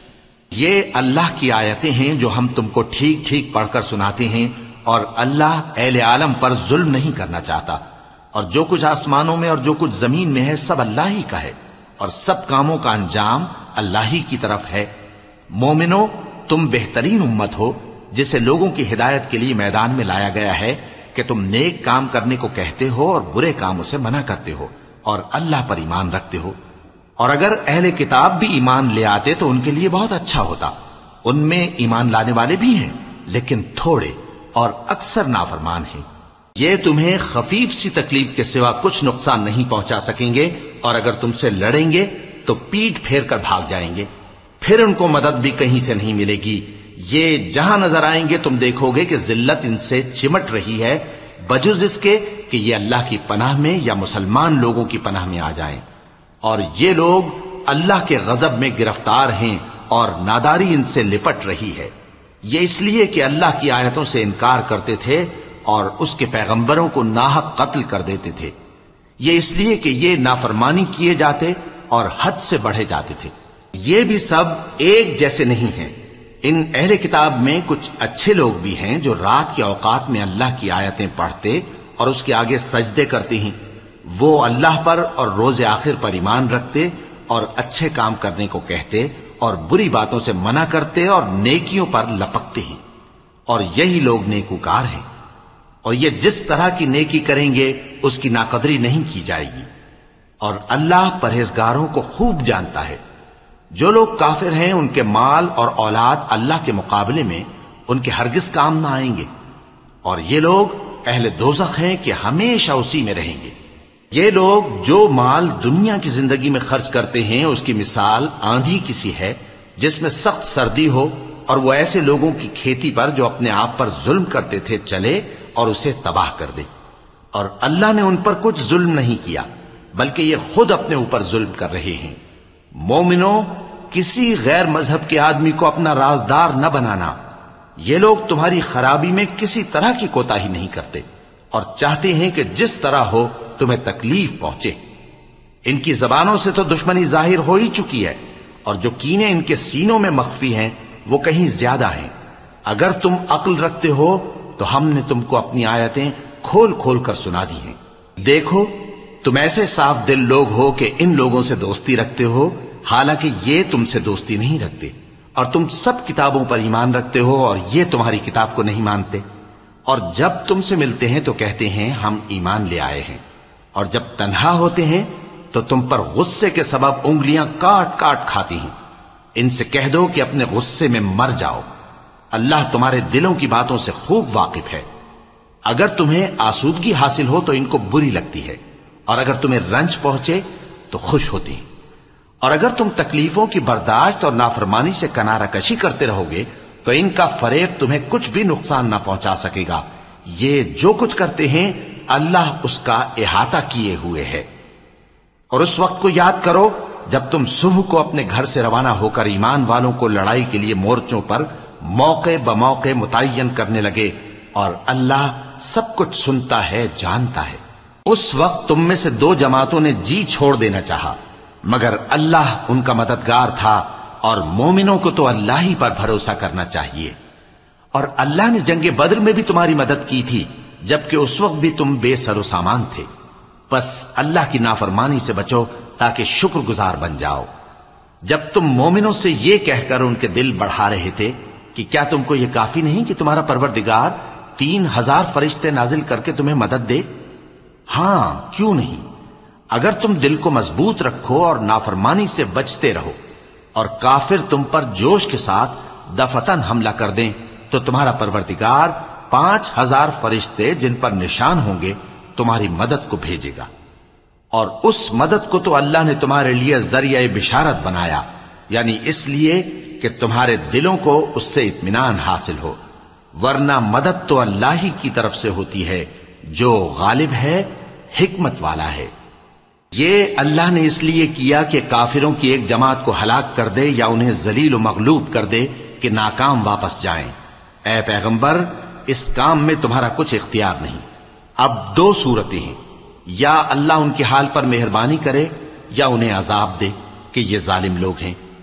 یہ اللہ کی آیتیں ہیں جو ہم تم کو ٹھیک ٹھیک پڑھ کر سناتے ہیں، اور اللہ اہل عالم پر ظلم نہیں کرنا چاہتا، اور جو کچھ آسمانوں میں اور جو کچھ زمین میں ہے سب اللہ ہی کا ہے، اور سب کاموں کا انجام اللہ ہی کی طرف ہے۔ مومنو، تم بہترین امت ہو جسے لوگوں کی ہدایت کے لیے میدان میں لایا گیا ہے کہ تم نیک کام کرنے کو کہتے ہو اور برے کاموں سے منع کرتے ہو، اور اللہ پر ایمان رکھتے ہو۔ اور اگر اہل کتاب بھی ایمان لے آتے تو ان کے لیے بہت اچھا ہوتا، ان میں ایمان لانے والے بھی ہیں لیکن تھوڑے اور اکثر نافرمان ہیں۔ یہ تمہیں خفیف سی تکلیف کے سوا کچھ نقصان نہیں پہنچا سکیں گے، اور اگر تم سے لڑیں گے تو پیٹ پھیر کر بھاگ جائیں گے، پھر ان کو مدد بھی کہیں سے نہیں ملے گی۔ یہ جہاں نظر آئیں گے تم دیکھو گے کہ ذلت ان سے چمٹ رہی ہے، بجز اس کے کہ یہ اللہ کی پناہ میں یا مسلمان لوگوں کی پناہ میں آ جائیں۔ اور یہ لوگ اللہ کے غضب میں گرفتار ہیں اور ناداری ان سے لپٹ رہی ہے۔ یہ اس لیے کہ اللہ کی آیتوں سے انکار کرتے تھے اور اس کے پیغمبروں کو ناحق قتل کر دیتے تھے۔ یہ اس لیے کہ یہ نافرمانی کیے جاتے اور حد سے بڑھے جاتے تھے۔ یہ بھی سب ایک جیسے نہیں ہیں۔ ان اہل کتاب میں کچھ اچھے لوگ بھی ہیں جو رات کے اوقات میں اللہ کی آیتیں پڑھتے اور اس کے آگے سجدے کرتے ہیں۔ وہ اللہ پر اور روز آخر پر ایمان رکھتے اور اچھے کام کرنے کو کہتے اور بری باتوں سے منع کرتے اور نیکیوں پر لپکتے ہیں، اور یہی لوگ نیکوکار ہیں۔ اور یہ جس طرح کی نیکی کریں گے اس کی ناقدری نہیں کی جائے گی، اور اللہ پرہیزگاروں کو خوب جانتا ہے۔ جو لوگ کافر ہیں ان کے مال اور اولاد اللہ کے مقابلے میں ان کے ہرگز کام نہ آئیں گے، اور یہ لوگ اہل دوزخ ہیں کہ ہمیشہ اسی میں رہیں گے۔ یہ لوگ جو مال دنیا کی زندگی میں خرچ کرتے ہیں اس کی مثال آندھی کسی ہے جس میں سخت سردی ہو، اور وہ ایسے لوگوں کی کھیتی پر جو اپنے آپ پر ظلم کرتے تھے چلے اور اسے تباہ کر دے۔ اور اللہ نے ان پر کچھ ظلم نہیں کیا بلکہ یہ خود اپنے اوپر ظلم کر رہے ہیں۔ مومنو، کسی غیر مذہب کے آدمی کو اپنا رازدار نہ بنانا۔ یہ لوگ تمہاری خرابی میں کسی طرح کی کوتاہی نہیں کرتے اور چاہتے ہیں کہ جس طرح ہو تمہیں تکلیف پہنچے۔ ان کی زبانوں سے تو دشمنی ظاہر ہو ہی چکی ہے، اور جو کینے ان کے سینوں میں مخفی ہیں وہ کہیں زیادہ ہیں۔ اگر تم عقل رکھتے ہو تو ہم نے تم کو اپنی آیتیں کھول کھول کر سنا دی ہیں۔ دیکھو، تم ایسے صاف دل لوگ ہو کہ ان لوگوں سے دوستی رکھتے ہو، حالانکہ یہ تم سے دوستی نہیں رکھتے، اور تم سب کتابوں پر ایمان رکھتے ہو اور یہ تمہاری کتاب کو نہیں مانتے۔ اور جب تم سے ملتے ہیں تو کہتے ہیں ہم ایمان لے آئے ہیں، اور جب تنہا ہوتے ہیں تو تم پر غصے کے سبب انگلیاں کاٹ کاٹ کھاتی ہیں۔ ان سے کہہ دو کہ اپنے غصے میں مر جاؤ، اللہ تمہارے دلوں کی باتوں سے خوب واقف ہے۔ اگر تمہیں آسودگی حاصل ہو تو ان کو بری لگتی ہے، اور اگر تمہیں رنج پہنچے تو خوش ہوتی ہیں۔ اور اگر تم تکلیفوں کی برداشت اور نافرمانی سے کنارہ کشی کرتے رہو گے تو ان کا فریب تمہیں کچھ بھی نقصان نہ پہنچا سکے گا۔ یہ جو کچھ کرتے ہیں اللہ اس کا احاطہ کیے ہوئے ہے۔ اور اس وقت کو یاد کرو جب تم صبح کو اپنے گھر سے روانہ ہو کر ایمان والوں کو لڑائی کے لیے مورچوں پر موقع بموقع متعین کرنے لگے، اور اللہ سب کچھ سنتا ہے، جانتا ہے۔ اس وقت تم میں سے دو جماعتوں نے جی چھوڑ دینا چاہا، مگر اللہ ان کا مددگار تھا، اور مومنوں کو تو اللہ ہی پر بھروسہ کرنا چاہیے۔ اور اللہ نے جنگ بدر میں بھی تمہاری مدد کی تھی جبکہ اس وقت بھی تم بے سر و سامان تھے۔ بس اللہ کی نافرمانی سے بچو تاکہ شکر گزار بن جاؤ۔ جب تم مومنوں سے یہ کہہ کر ان کے دل بڑھا رہے تھے کہ کیا تم کو یہ کافی نہیں کہ تمہارا پروردگار تین ہزار فرشتے نازل کر کے تمہیں مدد دے؟ ہاں، کیوں نہیں؟ اگر تم دل کو مضبوط رکھو اور نافرمانی سے بچتے رہو اور کافر تم پر جوش کے ساتھ دفتن حملہ کر دیں تو تمہارا پروردگار پانچ ہزار فرشتے جن پر نشان ہوں گے تمہاری مدد کو بھیجے گا۔ اور اس مدد کو تو اللہ نے تمہارے لیے ذریعہ بشارت بنایا، یعنی اس لیے کہ تمہارے دلوں کو اس سے اطمینان حاصل ہو، ورنہ مدد تو اللہ ہی کی طرف سے ہوتی ہے جو غالب ہے، حکمت والا ہے۔ یہ اللہ نے اس لیے کیا کہ کافروں کی ایک جماعت کو ہلاک کر دے یا انہیں ذلیل و مغلوب کر دے کہ ناکام واپس جائیں۔ اے پیغمبر، اس کام میں تمہارا کچھ اختیار نہیں۔ اب دو صورتیں ہیں، یا اللہ ان کے حال پر مہربانی کرے یا انہیں عذاب دے کہ یہ ظالم لوگ ہیں،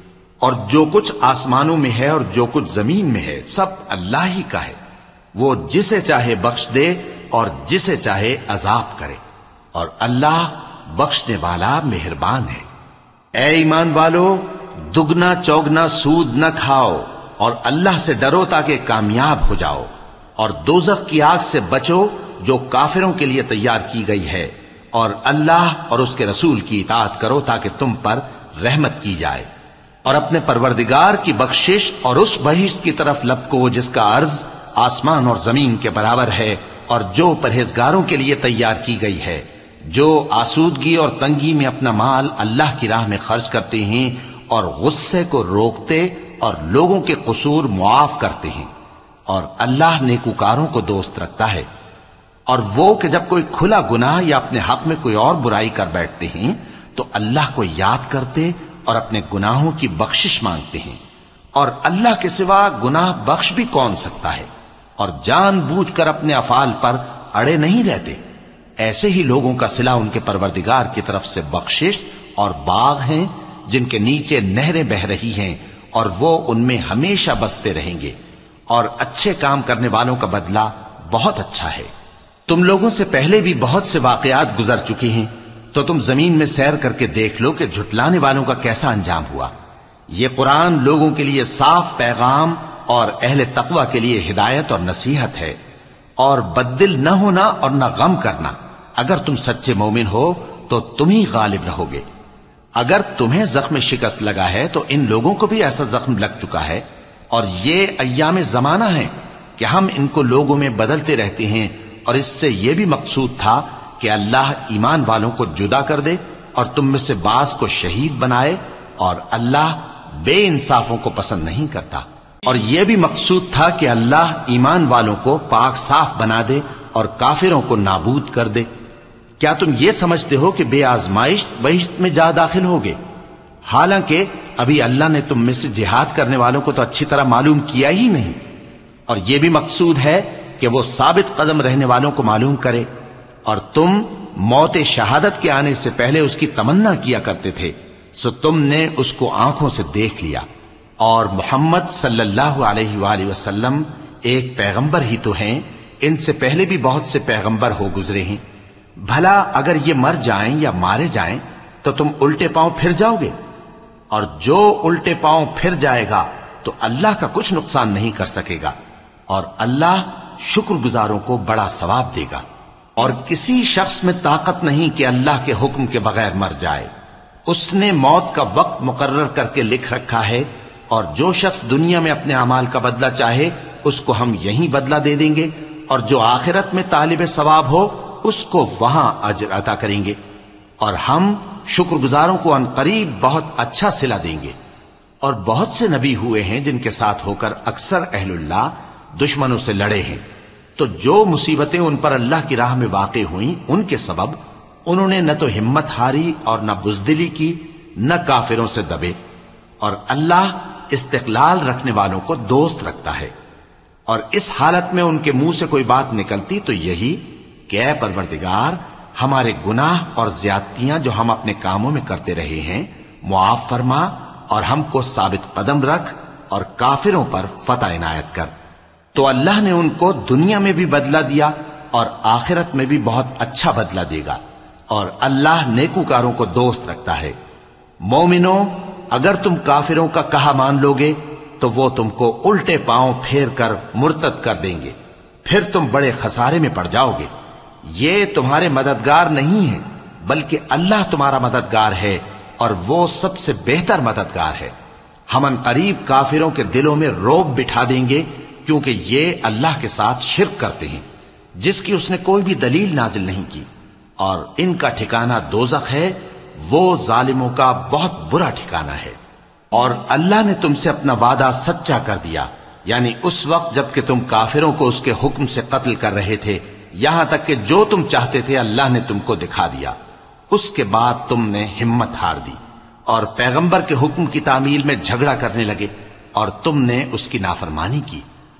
اور جو کچھ آسمانوں میں ہے اور جو کچھ زمین میں ہے سب اللہ ہی کا ہے. وہ جسے چاہے بخش دے اور جسے چاہے عذاب کرے، اور اللہ بخشنے والا مہربان ہے. اے ایمان والو، دگنا چوگنا سود نہ کھاؤ اور اللہ سے ڈرو تاکہ کامیاب ہو جاؤ، اور دوزخ کی آگ سے بچو جو کافروں کے لیے تیار کی گئی ہے، اور اللہ اور اس کے رسول کی اطاعت کرو تاکہ تم پر رحمت کی جائے. اور اپنے پروردگار کی بخشش اور اس بہشت کی طرف لپکو جس کا عرض آسمان اور زمین کے برابر ہے، اور جو پرہیزگاروں کے لیے تیار کی گئی ہے، جو آسودگی اور تنگی میں اپنا مال اللہ کی راہ میں خرچ کرتے ہیں اور غصے کو روکتے اور لوگوں کے قصور معاف کرتے ہیں. اور اللہ نیکوکاروں کو دوست رکھتا ہے. اور وہ کہ جب کوئی کھلا گناہ یا اپنے حق میں کوئی اور برائی کر بیٹھتے ہیں تو اللہ کو یاد کرتے اور اپنے گناہوں کی بخشش مانگتے ہیں. اور اللہ کے سوا گناہ بخش بھی کون سکتا ہے؟ اور جان بوجھ کر اپنے افعال پر اڑے نہیں رہتے. ایسے ہی لوگوں کا صلہ ان کے پروردگار کی طرف سے بخشش اور باغ ہیں جن کے نیچے نہریں بہ رہی ہیں، اور وہ ان میں ہمیشہ بستے رہیں گے. اور اچھے کام کرنے والوں کا بدلہ بہت اچھا ہے. تم لوگوں سے پہلے بھی بہت سے واقعات گزر چکے ہیں، تو تم زمین میں سیر کر کے دیکھ لو کہ جھٹلانے والوں کا کیسا انجام ہوا. یہ قرآن لوگوں کے لیے صاف پیغام اور اہل تقوی کے لیے ہدایت اور نصیحت ہے. اور بددل نہ ہونا اور نہ غم کرنا. اگر تم سچے مومن ہو تو تم ہی غالب رہو گے. اگر تمہیں زخم شکست لگا ہے تو ان لوگوں کو بھی ایسا زخم لگ چکا ہے. اور یہ ایام زمانہ ہیں کہ ہم ان کو لوگوں میں بدلتے رہتے ہیں. اور اس سے یہ بھی مقصود تھا کہ اللہ ایمان والوں کو جدا کر دے اور تم میں سے بعض کو شہید بنائے، اور اللہ بے انصافوں کو پسند نہیں کرتا. اور یہ بھی مقصود تھا کہ اللہ ایمان والوں کو پاک صاف بنا دے اور کافروں کو نابود کر دے. کیا تم یہ سمجھتے ہو کہ بے آزمائش بہشت میں جا داخل ہوگے؟ حالانکہ ابھی اللہ نے تم میں سے جہاد کرنے والوں کو تو اچھی طرح معلوم کیا ہی نہیں. اور یہ بھی مقصود ہے کہ وہ ثابت قدم رہنے والوں کو معلوم کرے. اور تم موت شہادت کے آنے سے پہلے اس کی تمنا کیا کرتے تھے، سو تم نے اس کو آنکھوں سے دیکھ لیا. اور محمد صلی اللہ علیہ وآلہ وسلم ایک پیغمبر ہی تو ہیں، ان سے پہلے بھی بہت سے پیغمبر ہو گزرے ہیں. بھلا اگر یہ مر جائیں یا مارے جائیں تو تم الٹے پاؤں پھر جاؤ گے؟ اور جو الٹے پاؤں پھر جائے گا تو اللہ کا کچھ نقصان نہیں کر سکے گا، اور اللہ شکر گزاروں کو بڑا ثواب دے گا. اور کسی شخص میں طاقت نہیں کہ اللہ کے حکم کے بغیر مر جائے. اس نے موت کا وقت مقرر کر کے لکھ رکھا ہے، اور جو شخص دنیا میں اپنے اعمال کا بدلہ چاہے اس کو ہم یہیں بدلہ دے دیں گے، اور جو آخرت میں طالب ثواب ہو اس کو وہاں اجر عطا کریں گے. اور ہم شکر گزاروں کو ان قریب بہت اچھا صلہ دیں گے. اور بہت سے نبی ہوئے ہیں جن کے ساتھ ہو کر اکثر اہل اللہ دشمنوں سے لڑے ہیں، تو جو مصیبتیں ان پر اللہ کی راہ میں واقع ہوئیں ان کے سبب انہوں نے نہ تو ہمت ہاری اور نہ بزدلی کی، نہ کافروں سے دبے. اور اللہ استقلال رکھنے والوں کو دوست رکھتا ہے. اور اس حالت میں ان کے منہ سے کوئی بات نکلتی تو یہی کہ اے پروردگار، ہمارے گناہ اور زیادتیاں جو ہم اپنے کاموں میں کرتے رہے ہیں معاف فرما، اور ہم کو ثابت قدم رکھ اور کافروں پر فتح عنایت کر. تو اللہ نے ان کو دنیا میں بھی بدلہ دیا اور آخرت میں بھی بہت اچھا بدلہ دے گا. اور اللہ نیکوکاروں کو دوست رکھتا ہے. مومنوں، اگر تم کافروں کا کہا مان لوگے تو وہ تم کو الٹے پاؤں پھیر کر مرتد کر دیں گے، پھر تم بڑے خسارے میں پڑ جاؤ گے. یہ تمہارے مددگار نہیں ہیں بلکہ اللہ تمہارا مددگار ہے، اور وہ سب سے بہتر مددگار ہے. ہم ان قریب کافروں کے دلوں میں رعب بٹھا دیں گے، کیونکہ یہ اللہ کے ساتھ شرک کرتے ہیں جس کی اس نے کوئی بھی دلیل نازل نہیں کی. اور ان کا ٹھکانہ دوزخ ہے، وہ ظالموں کا بہت برا ٹھکانہ ہے. اور اللہ نے تم سے اپنا وعدہ سچا کر دیا، یعنی اس وقت جب کہ تم کافروں کو اس کے حکم سے قتل کر رہے تھے، یہاں تک کہ جو تم چاہتے تھے اللہ نے تم کو دکھا دیا. اس کے بعد تم نے ہمت ہار دی اور پیغمبر کے حکم کی تعمیل میں جھگڑا کرنے لگے، اور تم نے اس کی نافرمانی کی.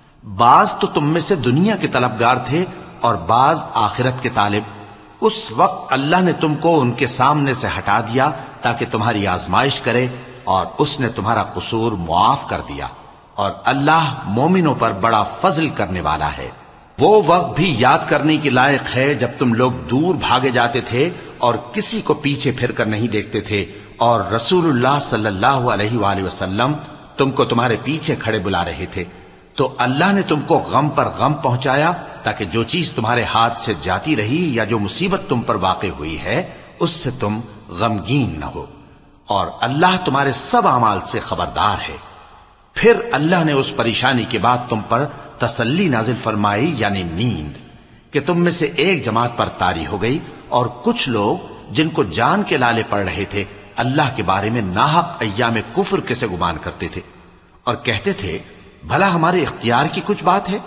بعض تو تم میں سے دنیا کے طلبگار تھے اور بعض آخرت کے طالب. اس وقت اللہ نے تم کو ان کے سامنے سے ہٹا دیا تاکہ تمہاری آزمائش کرے، اور اس نے تمہارا قصور معاف کر دیا، اور اللہ مومنوں پر بڑا فضل کرنے والا ہے۔ وہ وقت بھی یاد کرنے کے لائق ہے جب تم لوگ دور بھاگے جاتے تھے اور کسی کو پیچھے پھر کر نہیں دیکھتے تھے، اور رسول اللہ صلی اللہ علیہ وآلہ وسلم تم کو تمہارے پیچھے کھڑے بلا رہے تھے، تو اللہ نے تم کو غم پر غم پہنچایا تاکہ جو چیز تمہارے ہاتھ سے جاتی رہی یا جو مصیبت تم پر واقع ہوئی ہے اس سے تم غمگین نہ ہو، اور اللہ تمہارے سب اعمال سے خبردار ہے۔ پھر اللہ نے اس پریشانی کے بعد تم پر تسلی نازل فرمائی، یعنی نیند، کہ تم میں سے ایک جماعت پر طاری ہو گئی، اور کچھ لوگ جن کو جان کے لالے پڑ رہے تھے اللہ کے بارے میں ناحق ایام کفر کے سے گمان کرتے تھے، اور کہتے تھے بھلا ہمارے اختیار کی کچھ بات ہے؟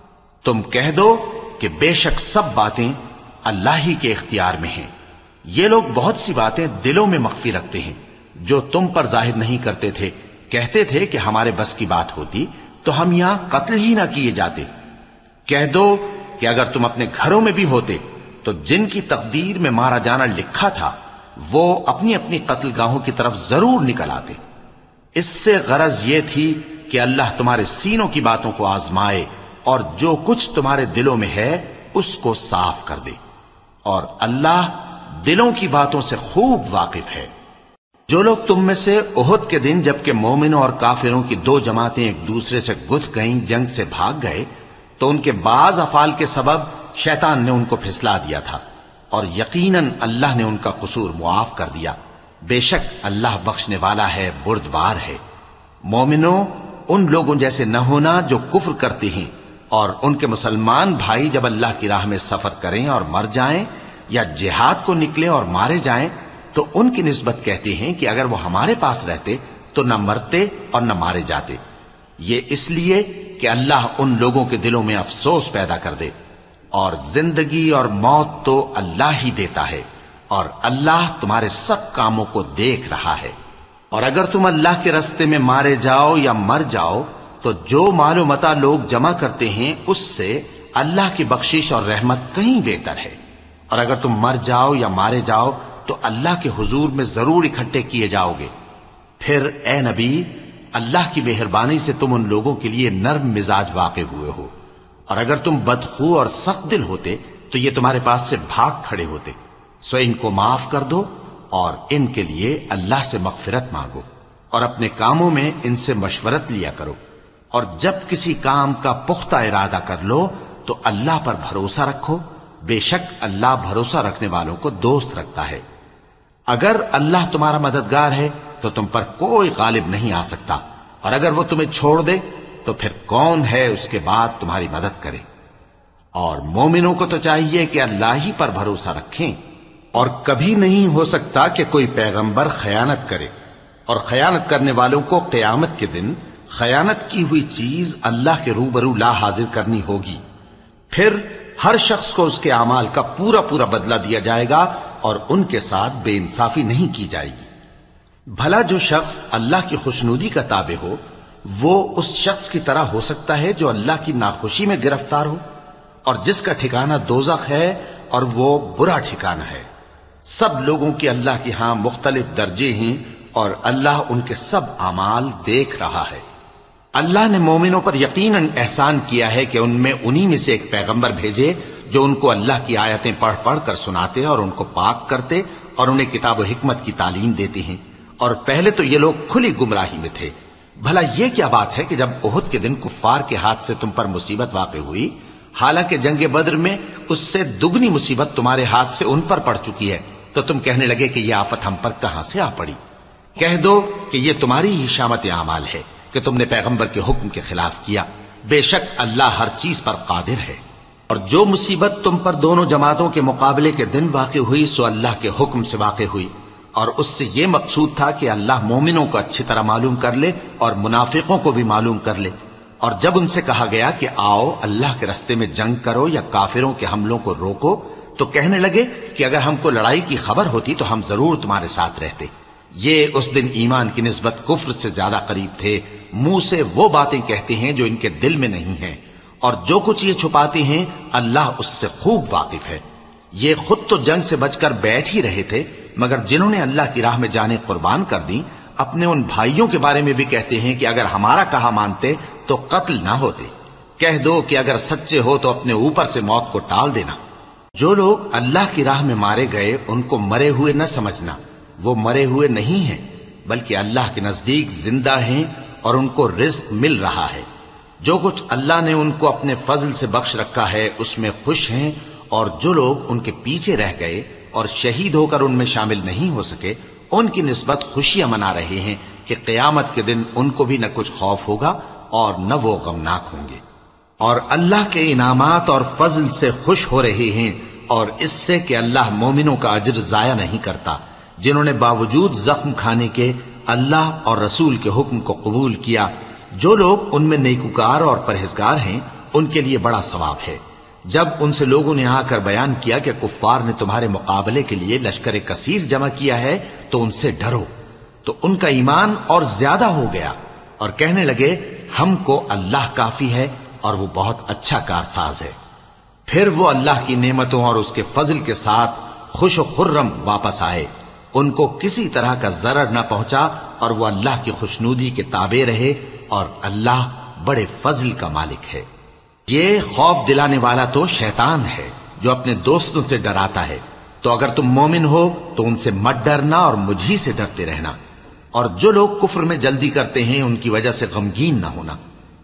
تم کہہ دو کہ بے شک سب باتیں اللہ ہی کے اختیار میں ہیں۔ یہ لوگ بہت سی باتیں دلوں میں مخفی رکھتے ہیں جو تم پر ظاہر نہیں کرتے تھے، کہتے تھے کہ ہمارے بس کی بات ہوتی تو ہم یہاں قتل ہی نہ کیے جاتے۔ کہہ دو کہ اگر تم اپنے گھروں میں بھی ہوتے تو جن کی تقدیر میں مارا جانا لکھا تھا وہ اپنی اپنی قتل گاہوں کی طرف ضرور نکل آتے۔ اس سے غرض یہ تھی کہ اللہ تمہارے سینوں کی باتوں کو آزمائے اور جو کچھ تمہارے دلوں میں ہے اس کو صاف کر دے، اور اللہ دلوں کی باتوں سے خوب واقف ہے۔ جو لوگ تم میں سے احد کے دن جبکہ مومنوں اور کافروں کی دو جماعتیں ایک دوسرے سے گتھ گئیں جنگ سے بھاگ گئے تو ان کے بعض افعال کے سبب شیطان نے ان کو پھسلا دیا تھا، اور یقیناً اللہ نے ان کا قصور معاف کر دیا۔ بے شک اللہ بخشنے والا ہے، بردبار ہے۔ مومنوں، ان لوگوں جیسے نہ ہونا جو کفر کرتے ہیں، اور ان کے مسلمان بھائی جب اللہ کی راہ میں سفر کریں اور مر جائیں یا جہاد کو نکلیں اور مارے جائیں تو ان کی نسبت کہتے ہیں کہ اگر وہ ہمارے پاس رہتے تو نہ مرتے اور نہ مارے جاتے، یہ اس لیے کہ اللہ ان لوگوں کے دلوں میں افسوس پیدا کر دے۔ اور زندگی اور موت تو اللہ ہی دیتا ہے، اور اللہ تمہارے سب کاموں کو دیکھ رہا ہے۔ اور اگر تم اللہ کے راستے میں مارے جاؤ یا مر جاؤ تو جو مال و متاع لوگ جمع کرتے ہیں اس سے اللہ کی بخشش اور رحمت کہیں بہتر ہے، اور اگر تم مر جاؤ یا مارے جاؤ تو اللہ کے حضور میں ضرور اکٹھے کیے جاؤ گے۔ پھر اے نبی، اللہ کی مہربانی سے تم ان لوگوں کے لیے نرم مزاج واقع ہوئے ہو، اور اگر تم بدخو اور سخت دل ہوتے تو یہ تمہارے پاس سے بھاگ کھڑے ہوتے، سو ان کو معاف کر دو اور ان کے لیے اللہ سے مغفرت مانگو، اور اپنے کاموں میں ان سے مشورت لیا کرو، اور جب کسی کام کا پختہ ارادہ کر لو تو اللہ پر بھروسہ رکھو، بے شک اللہ بھروسہ رکھنے والوں کو دوست رکھتا ہے۔ اگر اللہ تمہارا مددگار ہے تو تم پر کوئی غالب نہیں آ سکتا، اور اگر وہ تمہیں چھوڑ دے تو پھر کون ہے اس کے بعد تمہاری مدد کرے۔ اور مومنوں کو تو چاہیے کہ اللہ ہی پر بھروسہ رکھیں، اور کبھی نہیں ہو سکتا کہ کوئی پیغمبر خیانت کرے، اور خیانت کرنے والوں کو قیامت کے دن خیانت کی ہوئی چیز اللہ کے روبرو لا حاضر کرنی ہوگی، پھر ہر شخص کو اس کے اعمال کا پورا پورا بدلہ دیا جائے گا، اور ان کے ساتھ بے انصافی نہیں کی جائے گی۔ بھلا جو شخص اللہ کی خوشنودی کا تابع ہو وہ اس شخص کی طرح ہو سکتا ہے جو اللہ کی ناخوشی میں گرفتار ہو، اور جس کا ٹھکانہ دوزخ ہے اور وہ برا ٹھکانہ ہے۔ سب لوگوں کے اللہ کے ہاں مختلف درجے ہیں، اور اللہ ان کے سب اعمال دیکھ رہا ہے۔ اللہ نے مومنوں پر یقیناً احسان کیا ہے کہ ان میں انہی میں سے ایک پیغمبر بھیجے جو ان کو اللہ کی آیتیں پڑھ پڑھ کر سناتے اور ان کو پاک کرتے اور انہیں کتاب و حکمت کی تعلیم دیتے ہیں، اور پہلے تو یہ لوگ کھلی گمراہی میں تھے۔ بھلا یہ کیا بات ہے کہ جب احد کے دن کفار کے ہاتھ سے تم پر مصیبت واقع ہوئی، حالانکہ جنگ بدر میں اس سے دگنی مصیبت تمہارے ہاتھ سے ان پر پڑ چکی ہے، تو تم کہنے لگے کہ یہ آفت ہم پر کہاں سے آ پڑی؟ کہہ دو کہ یہ تمہاری ہی شامت اعمال ہے کہ تم نے پیغمبر کے حکم کے خلاف کیا، بے شک اللہ ہر چیز پر قادر ہے۔ اور جو مصیبت تم پر دونوں جماعتوں کے مقابلے کے دن واقع ہوئی سو اللہ کے حکم سے واقع ہوئی، اور اس سے یہ مقصود تھا کہ اللہ مومنوں کو اچھی طرح معلوم کر لے اور منافقوں کو بھی معلوم کر لے۔ اور جب ان سے کہا گیا کہ آؤ اللہ کے راستے میں جنگ کرو یا کافروں کے حملوں کو روکو، تو کہنے لگے کہ اگر ہم کو لڑائی کی خبر ہوتی تو ہم ضرور تمہارے ساتھ رہتے۔ یہ اس دن ایمان کی نسبت کفر سے زیادہ قریب تھے، منہ سے وہ باتیں کہتے ہیں جو ان کے دل میں نہیں ہیں، اور جو کچھ یہ چھپاتے ہیں اللہ اس سے خوب واقف ہے۔ یہ خود تو جنگ سے بچ کر بیٹھ ہی رہے تھے، مگر جنہوں نے اللہ کی راہ میں جانیں قربان کر دیں اپنے ان بھائیوں کے بارے میں بھی کہتے ہیں کہ اگر ہمارا کہا مانتے تو قتل نہ ہوتے. کہہ دو کہ اگر سچے ہو تو اپنے اوپر سے موت کو ٹال دینا. جو لوگ اللہ کی راہ میں مارے گئے ان کو مرے ہوئے نہ سمجھنا، وہ مرے ہوئے نہیں ہیں بلکہ اللہ کے نزدیک زندہ ہیں اور ان کو رزق مل رہا ہے. جو کچھ اللہ نے ان کو اپنے فضل سے بخش رکھا ہے اس میں خوش ہیں، اور جو لوگ ان کے پیچھے رہ گئے اور شہید ہو کر ان میں شامل نہیں ہو سکے ان کی نسبت خوشیاں منا رہے ہیں کہ قیامت کے دن ان کو بھی نہ کچھ خوف ہوگا اور نہ وہ غمناک ہوں گے. اور اللہ کے انعامات اور فضل سے خوش ہو رہے ہیں، اور اس سے کہ اللہ مومنوں کا اجر ضائع نہیں کرتا جنہوں نے باوجود زخم کھانے کے اللہ اور رسول کے حکم کو قبول کیا. جو لوگ ان میں نیکوکار اور پرہیزگار ہیں ان کے لیے بڑا ثواب ہے. جب ان سے لوگوں نے آ کر بیان کیا کہ کفار نے تمہارے مقابلے کے لیے لشکر کثیر جمع کیا ہے تو ان سے ڈرو، تو ان کا ایمان اور زیادہ ہو گیا اور کہنے لگے ہم کو اللہ کافی ہے اور وہ بہت اچھا کارساز ہے. پھر وہ اللہ کی نعمتوں اور اس کے فضل کے ساتھ خوش و خرم واپس آئے. ان کو کسی طرح کا ضرر نہ پہنچا اور وہ اللہ کی خوشنودی کے تابع رہے، اور اللہ بڑے فضل کا مالک ہے. یہ خوف دلانے والا تو شیطان ہے جو اپنے دوستوں سے ڈراتا ہے. تو اگر تم مومن ہو تو ان سے مت ڈرنا اور مجھ ہی سے ڈرتے رہنا. اور جو لوگ کفر میں جلدی کرتے ہیں ان کی وجہ سے غمگین نہ ہونا.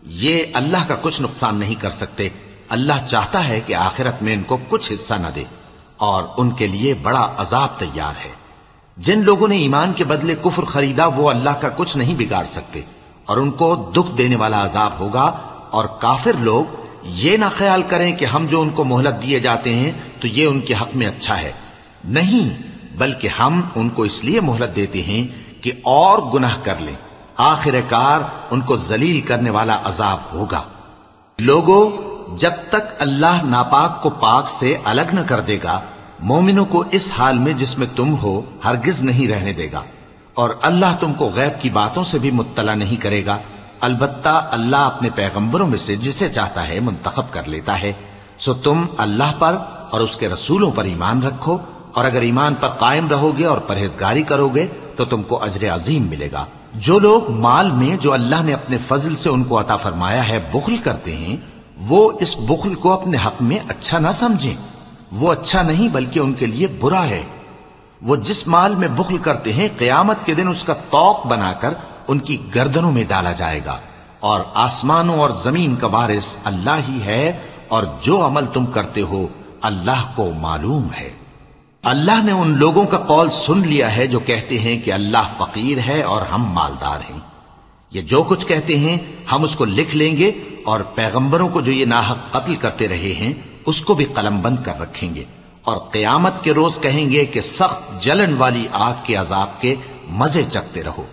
یہ اللہ کا کچھ نقصان نہیں کر سکتے. اللہ چاہتا ہے کہ آخرت میں ان کو کچھ حصہ نہ دے اور ان کے لیے بڑا عذاب تیار ہے. جن لوگوں نے ایمان کے بدلے کفر خریدا وہ اللہ کا کچھ نہیں بگاڑ سکتے اور ان کو دکھ دینے والا عذاب ہوگا. اور کافر لوگ یہ نہ خیال کریں کہ ہم جو ان کو مہلت دیے جاتے ہیں تو یہ ان کے حق میں اچھا ہے. نہیں، بلکہ ہم ان کو اس لیے مہلت دیتے ہیں کہ اور گناہ کر لیں. آخر کار ان کو ذلیل کرنے والا عذاب ہوگا. لوگوں، جب تک اللہ ناپاک کو پاک سے الگ نہ کر دے گا مومنوں کو اس حال میں جس میں تم ہو ہرگز نہیں رہنے دے گا. اور اللہ تم کو غیب کی باتوں سے بھی مطلع نہیں کرے گا. البتہ اللہ اپنے پیغمبروں میں سے جسے چاہتا ہے منتخب کر لیتا ہے. سو تم اللہ پر اور اس کے رسولوں پر ایمان رکھو، اور اگر ایمان پر قائم رہو گے اور پرہیزگاری کرو گے تو تم کو اجر عظیم ملے گا. جو لوگ مال میں جو اللہ نے اپنے فضل سے ان کو عطا فرمایا ہے بخل کرتے ہیں وہ اس بخل کو اپنے حق میں اچھا نہ سمجھیں. وہ اچھا نہیں بلکہ ان کے لیے برا ہے. وہ جس مال میں بخل کرتے ہیں قیامت کے دن اس کا طوق بنا کر ان کی گردنوں میں ڈالا جائے گا. اور آسمانوں اور زمین کا وارث اللہ ہی ہے، اور جو عمل تم کرتے ہو اللہ کو معلوم ہے. اللہ نے ان لوگوں کا قول سن لیا ہے جو کہتے ہیں کہ اللہ فقیر ہے اور ہم مالدار ہیں. یہ جو کچھ کہتے ہیں ہم اس کو لکھ لیں گے، اور پیغمبروں کو جو یہ ناحق قتل کرتے رہے ہیں اس کو بھی قلم بند کر رکھیں گے. اور قیامت کے روز کہیں گے کہ سخت جلن والی آگ کے عذاب کے مزے چکتے رہو.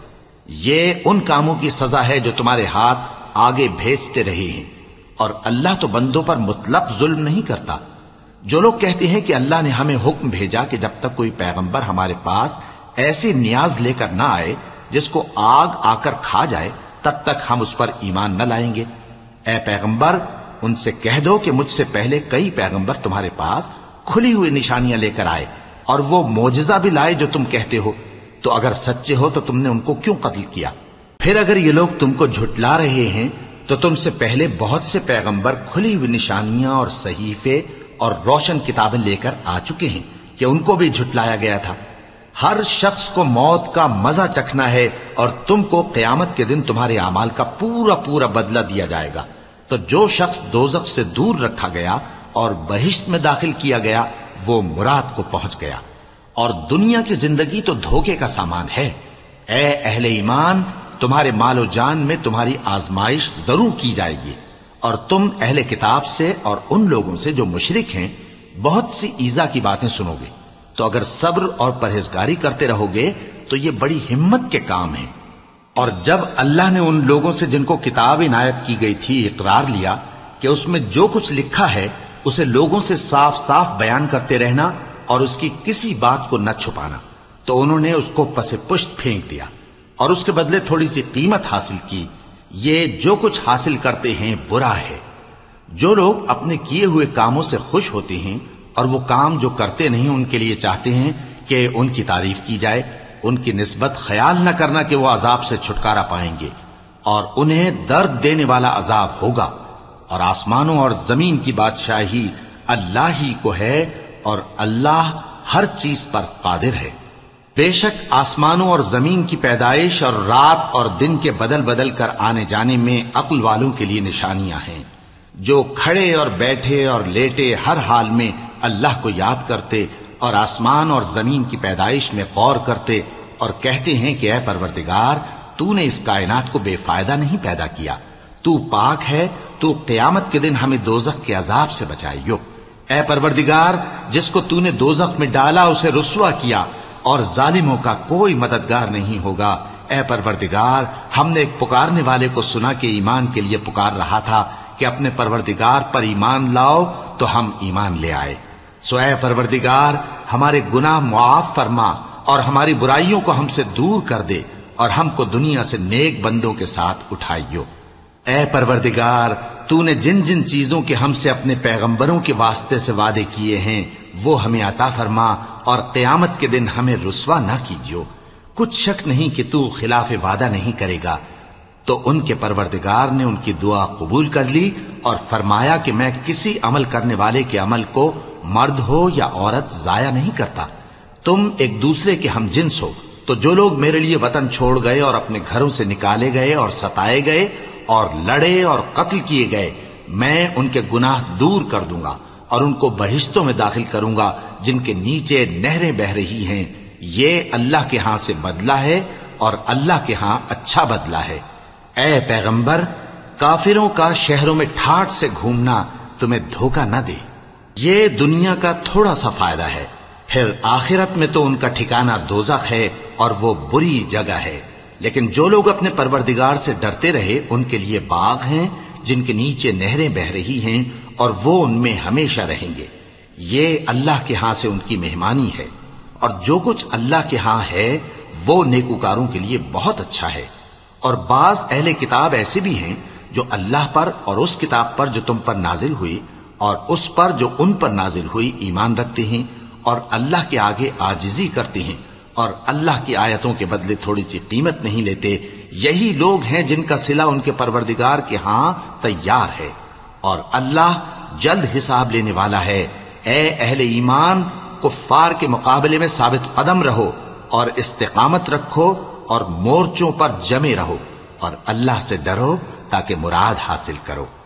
یہ ان کاموں کی سزا ہے جو تمہارے ہاتھ آگے بھیجتے رہے ہیں، اور اللہ تو بندوں پر مطلق ظلم نہیں کرتا. جو لوگ کہتے ہیں کہ اللہ نے ہمیں حکم بھیجا کہ جب تک کوئی پیغمبر ہمارے پاس ایسی نیاز لے کر نہ آئے جس کو آگ آ کر کھا جائے تب تک ہم اس پر ایمان نہ لائیں گے. اے پیغمبر، ان سے کہہ دو کہ مجھ سے پہلے کئی پیغمبر تمہارے پاس کھلی ہوئی نشانیاں لے کر آئے اور وہ معجزہ بھی لائے جو تم کہتے ہو. تو اگر سچے ہو تو تم نے ان کو کیوں قتل کیا؟ پھر اگر یہ لوگ تم کو جھٹلا رہے ہیں تو تم سے پہلے بہت سے پیغمبر کھلی ہوئی نشانیاں اور صحیفے اور روشن کتابیں لے کر آ چکے ہیں کہ ان کو بھی جھٹلایا گیا تھا. ہر شخص کو موت کا مزہ چکھنا ہے اور تم کو قیامت کے دن تمہارے اعمال کا پورا پورا بدلہ دیا جائے گا. تو جو شخص دوزخ سے دور رکھا گیا اور بہشت میں داخل کیا گیا وہ مراد کو پہنچ گیا. اور دنیا کی زندگی تو دھوکے کا سامان ہے. اے اہل ایمان، تمہارے مال و جان میں تمہاری آزمائش ضرور کی جائے گی، اور تم اہل کتاب سے اور ان لوگوں سے جو مشرک ہیں بہت سی ایذا کی باتیں سنو گے. تو اگر صبر اور پرہیزگاری کرتے رہو گے تو یہ بڑی ہمت کے کام ہیں. اور جب اللہ نے ان لوگوں سے جن کو کتاب عنایت کی گئی تھی اقرار لیا کہ اس میں جو کچھ لکھا ہے اسے لوگوں سے صاف صاف بیان کرتے رہنا اور اس کی کسی بات کو نہ چھپانا، تو انہوں نے اس کو پس پشت پھینک دیا اور اس کے بدلے تھوڑی سی قیمت حاصل کی. یہ جو کچھ حاصل کرتے ہیں برا ہے. جو لوگ اپنے کیے ہوئے کاموں سے خوش ہوتے ہیں اور وہ کام جو کرتے نہیں ان کے لیے چاہتے ہیں کہ ان کی تعریف کی جائے، ان کی نسبت خیال نہ کرنا کہ وہ عذاب سے چھٹکارا پائیں گے، اور انہیں درد دینے والا عذاب ہوگا۔ اور آسمانوں اور زمین کی بادشاہی اللہ ہی کو ہے، اور اللہ ہر چیز پر قادر ہے۔ بے شک آسمانوں اور زمین کی پیدائش اور رات اور دن کے بدل بدل کر آنے جانے میں عقل والوں کے لیے نشانیاں ہیں، جو کھڑے اور بیٹھے اور لیٹے ہر حال میں اللہ کو یاد کرتے اور آسمان اور زمین کی پیدائش میں غور کرتے اور کہتے ہیں کہ اے پروردگار، تو نے اس کائنات کو بے فائدہ نہیں پیدا کیا، تو پاک ہے، تو قیامت کے دن ہمیں دوزخ کے عذاب سے بچائیو۔ اے پروردگار، جس کو تو نے دوزخ میں ڈالا اسے رسوا کیا، اور ظالموں کا کوئی مددگار نہیں ہوگا۔ اے پروردگار، ہم نے ایک پکارنے والے کو سنا کہ ایمان کے لیے پکار رہا تھا کہ اپنے پروردگار پر ایمان لاؤ، تو ہم ایمان لے آئے۔ سو اے پروردگار، ہمارے گناہ معاف فرما اور ہماری برائیوں کو ہم سے دور کر دے، اور ہم کو دنیا سے نیک بندوں کے ساتھ اٹھائیو۔ اے پروردگار، تو نے جن جن چیزوں کے ہم سے اپنے پیغمبروں کے واسطے سے وعدے کیے ہیں وہ ہمیں عطا فرما، اور قیامت کے دن ہمیں رسوا نہ کیجیو۔ کچھ شک نہیں کہ تو خلاف وعدہ نہیں کرے گا۔ تو ان کے پروردگار نے ان کی دعا قبول کر لی اور فرمایا کہ میں کسی عمل کرنے والے کے عمل کو مرد ہو یا عورت ضائع نہیں کرتا۔ تم ایک دوسرے کے ہم جنس ہو، تو جو لوگ میرے لیے وطن چھوڑ گئے اور اپنے گھروں سے نکالے گئے اور ستائے گئے اور لڑے اور قتل کیے گئے، میں ان کے گناہ دور کر دوں گا اور ان کو بہشتوں میں داخل کروں گا جن کے نیچے نہریں بہ رہی ہیں۔ یہ اللہ کے ہاں سے بدلہ ہے، اور اللہ کے ہاں اچھا بدلہ ہے۔ اے پیغمبر، کافروں کا شہروں میں ٹھاٹ سے گھومنا تمہیں دھوکہ نہ دے، یہ دنیا کا تھوڑا سا فائدہ ہے، پھر آخرت میں تو ان کا ٹھکانہ دوزخ ہے، اور وہ بری جگہ ہے۔ لیکن جو لوگ اپنے پروردگار سے ڈرتے رہے ان کے لیے باغ ہیں جن کے نیچے نہریں بہ رہی ہیں، اور وہ ان میں ہمیشہ رہیں گے۔ یہ اللہ کے ہاں سے ان کی مہمانی ہے، اور جو کچھ اللہ کے ہاں ہے وہ نیکوکاروں کے لیے بہت اچھا ہے۔ اور بعض اہل کتاب ایسے بھی ہیں جو اللہ پر اور اس کتاب پر جو تم پر نازل ہوئی اور اس پر جو ان پر نازل ہوئی ایمان رکھتے ہیں، اور اللہ کے آگے عاجزی کرتے ہیں، اور اللہ کی آیتوں کے بدلے تھوڑی سی قیمت نہیں لیتے۔ یہی لوگ ہیں جن کا صلہ ان کے پروردگار کے ہاں تیار ہے، اور اللہ جلد حساب لینے والا ہے۔ اے اہل ایمان، کفار کے مقابلے میں ثابت قدم رہو اور استقامت رکھو اور مورچوں پر جمے رہو، اور اللہ سے ڈرو تاکہ مراد حاصل کرو۔